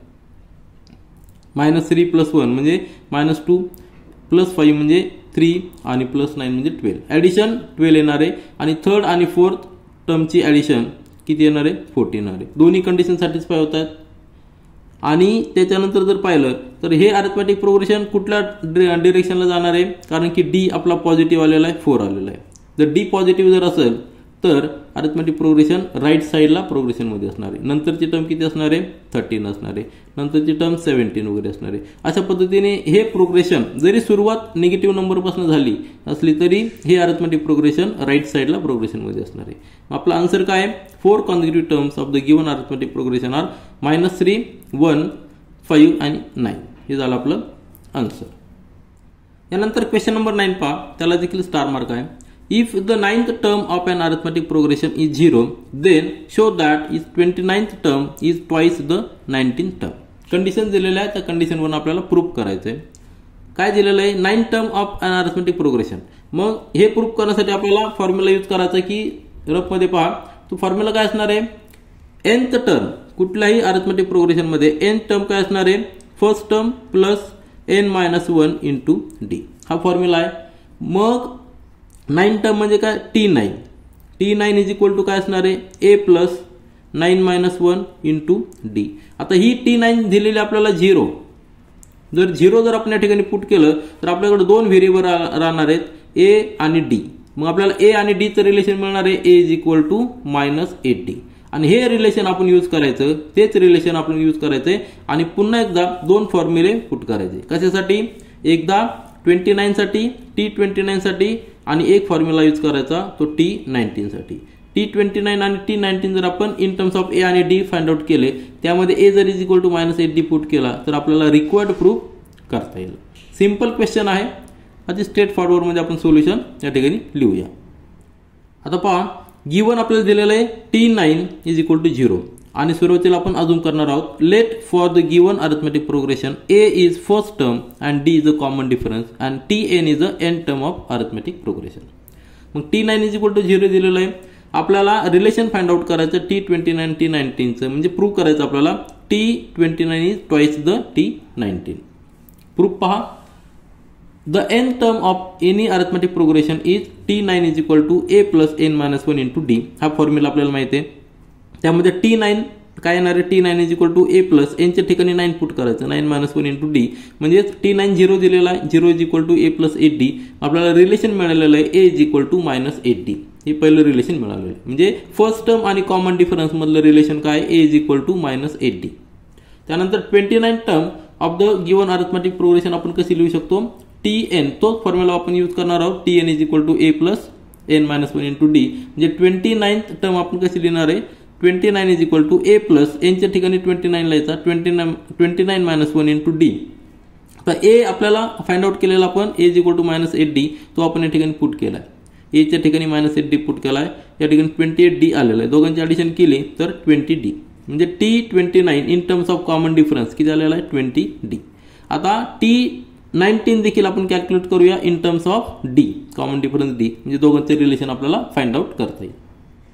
मायनस थ्री प्लस वन म्हणजे मायनस टू प्लस फाईव्ह म्हणजे थ्री आणि प्लस नाईन म्हणजे ट्वेल्व. ऍडिशन ट्वेल्व येणार आहे आणि थर्ड आणि फोर्थ टर्मची ऍडिशन किती येणार आहे फोर्टीन येणार आहे. दोन्ही कंडिशन सॅटिस्फाय होत आहेत. आणि त्याच्यानंतर जर पाहिलं तर हे अरिथमेटिक प्रोग्रेशन कुठल्या डिरेक्शनला जाणार आहे कारण की डी आपला पॉझिटिव्ह आलेला आहे फोर आलेला आहे. जर डी पॉझिटिव्ह जर असेल तर अरिथमेटिक प्रोग्रेशन राईट साईडला प्रोग्रेशनमध्ये असणार आहे. नंतरची टर्म किती असणार आहे थर्टीन असणार आहे. नंतरची टर्म सेव्हन्टीन वगैरे असणार आहे. अशा पद्धतीने हे प्रोग्रेशन जरी सुरुवात निगेटिव्ह नंबरपासून झाली असली तरी हे अरिथमेटिक प्रोग्रेशन राईट साईडला प्रोग्रेशनमध्ये असणार आहे. आपला आन्सर काय आहे four consecutive terms of the given arithmetic progression are minus three one five आणि नाईन. हे झालं आपलं आन्सर. यानंतर क्वेश्चन नंबर नाईन पहा. त्याला देखील स्टार मार्क आहे. If the ninth term of an arithmetic progression is zero, then show that its twenty-ninth term is twice the nineteenth term. Condition दिलेलं आहे त्या कंडिशनवरून आपल्याला प्रूफ करायचं आहे. काय दिलेलं आहे nine term of an arithmetic progression. मग हे प्रूफ करण्यासाठी आपल्याला फॉर्म्युला यूज करायचा की रफ मध्ये पहा. तो फॉर्म्युला काय असणार आहे nth टर्म कुठल्याही अरिथमेटिक प्रोग्रेशन मध्ये nth टर्म काय असणार आहे first term plus n minus one into D. हा फॉर्म्युला आहे. मग नाइन टर्म म्हणजे काय T nine. T nine is equal to काय असणार आहे ए plus nine minus one into D. आता ही टी नाइन दिलेली आपल्याला झिरो. जर झिरो जर आपण या ठिकाणी पुट केलं तर आपल्याकडे दोन व्हेरिएबल राहणार आहेत ए आणि डी. मग आपल्याला ए आणि डी चं रिलेशन मिळणार आहे A is equal to minus eight D. आणि हे रिलेशन आपण यूज करायचं तेच रिलेशन आपण यूज करायचंय आणि पुन्हा एकदा दोन फॉर्म्युले पुट करायचे. कशासाठी एकदा ट्वेंटी नाईन साठी, टी ट्वेंटी नाईन साठी आणि एक फॉर्म्युला यूज करायचा तो टी नाईन्टीन साठी. टी ट्वेंटी नाईन आणि टी नाईन्टीन जर आपण इन टर्म्स ऑफ ए आणि डी फाइंड आउट केले, त्यामध्ये ए जर is equal to minus eight D put केला तर आपल्याला रिक्वायर्ड प्रूफ करता येईल. सिंपल क्वेश्चन आहे, अति स्ट्रेट फॉरवर्ड मध्ये आपण सोल्युशन या ठिकाणी लिहूया. आता पहा, गिवन आपल्याला दिलेलं आहे T nine is equal to zero आणि सुरुवातीला आपण अजून करणार आहोत let for the given arithmetic progression A is first term and D is a common difference and T N is a N term of arithmetic progression. मग T nine is equal to zero दिलेलं आहे, आपल्याला relation find out करायचं T twenty nine T नाईन्टीनचं, म्हणजे prove करायचं आपल्याला T twenty nine is twice the T nineteen. Proof पहा, the N term of any arithmetic progression is T nine is equal to A plus N minus one into D. हा formula आपल्याला माहिती आहे. त्यामध्ये T nine काय येणार आहे, T nine is equal to A plus एनच्या ठिकाणी नाईन पुट करायचं, nine minus one into D, म्हणजे टी नाईन झिरो दिलेला आहे, zero is equal to A plus eight D. आपल्याला रिलेशन मिळालेलं आहे A is equal to minus eight D. हे पहिलं रिलेशन मिळालेलं आहे, म्हणजे फर्स्ट टर्म आणि कॉमन डिफरन्स मधलं रिलेशन काय, A is equal to minus eight D. त्यानंतर twenty nine term of the given arithmetic progression आपण कशी लिहू शकतो, टी एन, तोच फॉर्म्युला आपण यूज करणार आहोत, T N is equal to A plus N minus one into D. म्हणजे ट्वेंटी नाईन्थ टर्म आपण कशी लिहिणार आहे, twenty nine is equal to A plus एनच्या ठिकाणी ट्वेंटी नाईन लिहायचा, twenty nine twenty nine minus one into D. तर A आपल्याला फाइंड आउट केलेला आपण A is equal to minus eight D, तो आपण या ठिकाणी पुट केला आहे. एच्या ठिकाणी मायनस एट डी पुट केला आहे, या ठिकाणी ट्वेंटी एट डी आलेलं आहे. दोघांची ॲडिशन केली तर ट्वेंटी डी, म्हणजे T twenty nine in terms of common difference किती आलेला आहे, ट्वेंटी डी. आता टी नाईन्टीन देखील आपण कॅल्क्युलेट करूया in terms of D, common difference D, म्हणजे दोघांचे रिलेशन आपल्याला फाइंड आउट करता येईल.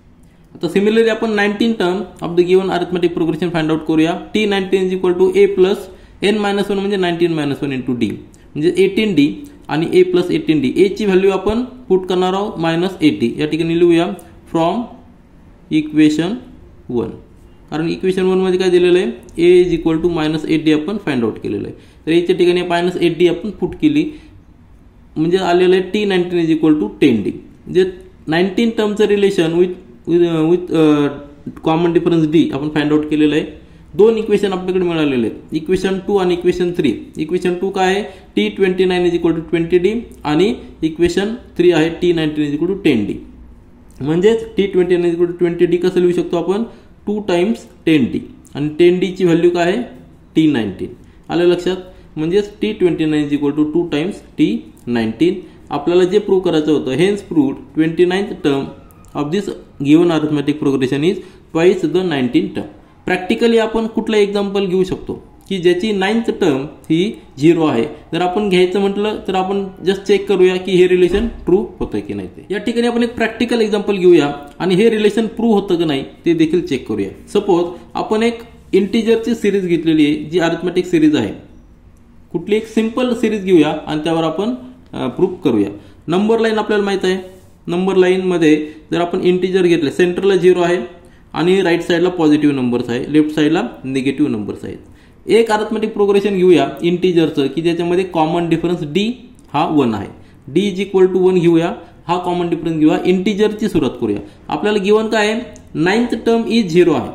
आता सिमिलरली आपण nineteen term of the given arithmetic progression find out करूया. T nineteen is equal to A plus N minus one म्हणजे nineteen minus one into D, म्हणजे एटीन डी आणि ए प्लस एटीन डी. ए ची value आपण put करणार आहोत minus eight D. या ठिकाणी लिहूया फ्रॉम इक्वेशन वन, कारण इक्वेशन वन मध्ये काय दिलेलं आहे, A is equal to minus eight D आपण फाइंड आउट केलेलं आहे. तर एच्या ठिकाणी मायनस एट डी आपण पुट केली, म्हणजे आलेलं आहे T nineteen is equal to ten D. म्हणजे नाईन्टीन टर्मचं relation with with common difference D आपण फाइंड आउट केलेलं आहे. दोन इक्वेशन आपल्याकडे मिळालेले आहेत, इक्वेशन टू आणि इक्वेशन थ्री. इक्वेशन टू काय आहे, T twenty nine is equal to twenty D आणि इक्वेशन थ्री आहे T nineteen is equal to ten D. म्हणजेच T twenty nine is equal to twenty D कसं लिहू शकतो आपण, टू टाइम्स टेन डी, आणि टेन डी ची value काय आहे, टी नाईन्टीन. आलं लक्षात, म्हणजेच T twenty nine is equal to two times T nineteen. आपल्याला जे प्रूव्ह करायचं होतं, hence proved twenty ninth term of this given arithmetic progression is twice the nineteen term. Practically आपण कुठलं एक्झाम्पल घेऊ शकतो की ज्याची नाईन्थ टर्म ही झिरो आहे. जर आपण घ्यायचं म्हटलं तर आपण जस्ट चेक करूया की हे रिलेशन प्रूव्ह होतं की नाही ते. या ठिकाणी आपण एक प्रॅक्टिकल एक्झाम्पल घेऊया आणि हे रिलेशन प्रूव्ह होतं की नाही ते देखील चेक करूया. सपोज आपण एक इंटिजरची सिरीज घेतलेली आहे, जी अरिथमेटिक सिरीज आहे. कुठली एक सिंपल सिरीज घेऊया आणि त्यावर आपण प्रूव्ह करूया. नंबर लाईन आपल्याला माहित आहे, नंबर लाईन मध्ये जर आपण इंटिजर घेतले, सेंटरला झिरो आहे आणि राईट साईडला पॉझिटिव्ह नंबर्स आहे, लेफ्ट साईडला निगेटिव्ह नंबर्स आहेत. एक अरिथमेटिक प्रोग्रेशन घेऊया इंटिजरचं की ज्याच्यामध्ये कॉमन डिफरन्स डी हा वन आहे. D is equal to one घेऊया, हा कॉमन डिफरन्स घेऊया, इंटिजरची सुरुवात करूया. आपल्याला गिवन काय आहे, नाईन्थ टर्म इज झिरो आहे.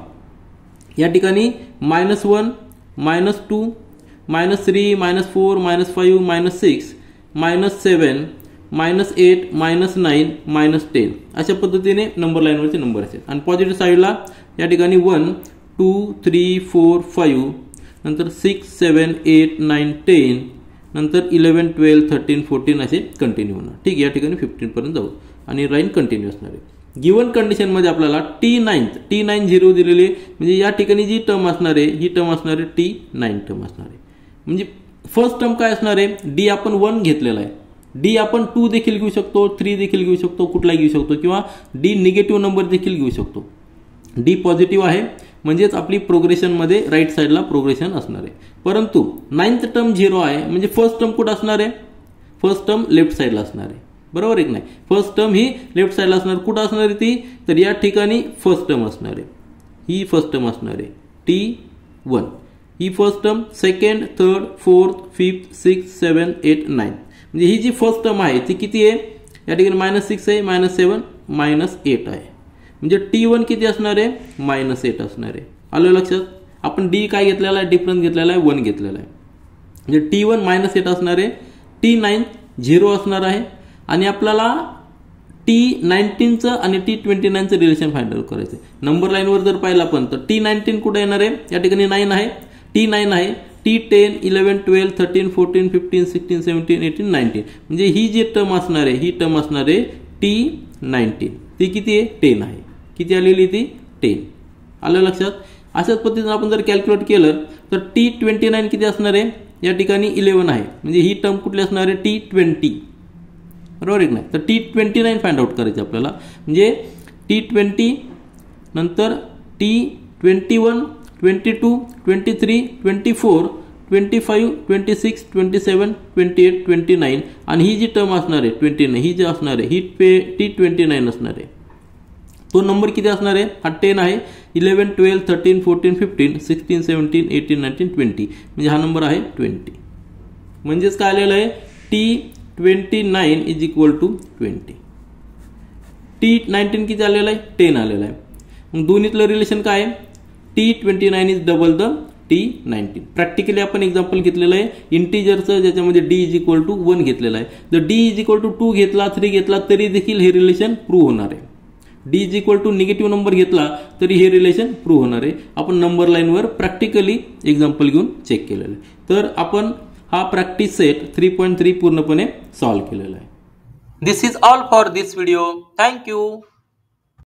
या ठिकाणी minus one, minus two, minus three, minus four, minus five, minus six, minus seven, minus eight, minus nine, minus ten अशा पद्धतीने नंबर लाईनवरचे नंबर आहेत. आणि पॉझिटिव्ह साईडला या ठिकाणी one, two, three, four, five, नंतर six, seven, eight, nine, ten, नंतर eleven, twelve, thirteen, fourteen असे कंटिन्यू होणार. ठीक आहे, या ठिकाणी फिफ्टीन पर्यंत जाऊ आणि लाईन कंटिन्यू असणार आहे. गिवन कंडिशनमध्ये आपल्याला T ninth T nine zero दिलेली आहे, म्हणजे या ठिकाणी जी टर्म असणार आहे ही टर्म असणार आहे टी नाईन टर्म असणार आहे. म्हणजे फर्स्ट टर्म काय असणार आहे, डी आपण वन घेतलेला आहे. डी आपण टू देखील घेऊ शकतो, थ्री देखील घेऊ शकतो, कुठलाही घेऊ शकतो, किंवा डी निगेटिव्ह नंबर देखील घेऊ शकतो. डी पॉझिटिव्ह आहे म्हणजेच आपली प्रोग्रेशनमध्ये राईट साईडला प्रोग्रेशन असणार आहे. परंतु नाईन्थ टर्म झिरो आहे म्हणजे फर्स्ट टर्म कुठं असणार आहे, फर्स्ट टर्म लेफ्ट साईडला असणार आहे. बरोबर आहे की नाही, फर्स्ट टर्म ही लेफ्ट साईडला असणार. कुठं असणार आहे ती, तर या ठिकाणी फर्स्ट टर्म असणार आहे, ही फर्स्ट टर्म असणार आहे टी वन. ही first term, second, third, fourth, fifth, six, seven, eight, nine. म्हणजे ही जी फर्स्ट टर्म आहे ती किती आहे, या ठिकाणी मायनस सिक्स आहे, मायनस सेवन, मायनस एट आहे. म्हणजे टी वन किती असणार आहे, मायनस एट असणार आहे. आलं लक्षात, आपण डी काय घेतलेला आहे, डिफरन्स घेतलेला आहे, वन घेतलेला आहे. म्हणजे टी वन मायनस एट असणार आहे, टी नाईन झिरो असणार आहे आणि आपल्याला टी नाईन्टीनचं आणि टी ट्वेंटी नाईनचं रिलेशन फाइंड आउट करायचं आहे. नंबर लाईनवर जर पाहिलं आपण तर टी नाईन्टीन कुठे येणार आहे, या ठिकाणी नाईन आहे, टी नाईन आहे, T ten eleven twelve thirteen fourteen fifteen sixteen seventeen eighteen nineteen, म्हणजे ही जी टर्म असणार आहे ही टर्म असणार आहे टी नाईन्टीन. ती किती आहे, टेन आहे. किती आलेली ती, टेन. आलं लक्षात. अशाच पद्धतीने आपण जर कॅल्क्युलेट केलं तर टी ट्वेंटी नाईन किती असणार आहे, या ठिकाणी इलेवन आहे, म्हणजे ही टर्म कुठली असणार आहे, टी ट्वेंटी. बरोबर आहे नाही. तर T twenty nine find out करायचं आपल्याला, म्हणजे टी ट्वेंटी नंतर T twenty one twenty two twenty three twenty four twenty five twenty six twenty seven twenty eight twenty nine आणि ही जी टर्म असणार आहे ट्वेंटी नाईन, ही जी असणार आहे ही टी ट्वेंटी नाईन असणार आहे. तो नंबर किती असणार आहे, हा टेन आहे, eleven twelve thirteen fourteen fifteen sixteen seventeen eighteen nineteen twenty, म्हणजे हा नंबर आहे ट्वेंटी. म्हणजेच काय आलेलं आहे, T twenty nine is equal to twenty. T nineteen किती आलेलं आहे, टेन आलेलं आहे. मग दोन्हीतलं रिलेशन काय आहे, T twenty nine is double the T nineteen. Practically आपण एक्झाम्पल घेतलेलं आहे इंटिजरचं, ज्याच्यामध्ये D is equal to one घेतलेलं आहे. जर D is equal to two घेतला, थ्री घेतला तरी देखील हे रिलेशन प्रूव्ह होणार आहे. D is equal to negative number घेतला तरी हे रिलेशन प्रूव्ह होणार आहे. आपण नंबर लाईनवर प्रॅक्टिकली एक्झाम्पल घेऊन चेक केलेलं आहे. तर आपण हा practice set three point three पूर्णपणे सॉल्व्ह केलेला आहे. This is all for this video. Thank you.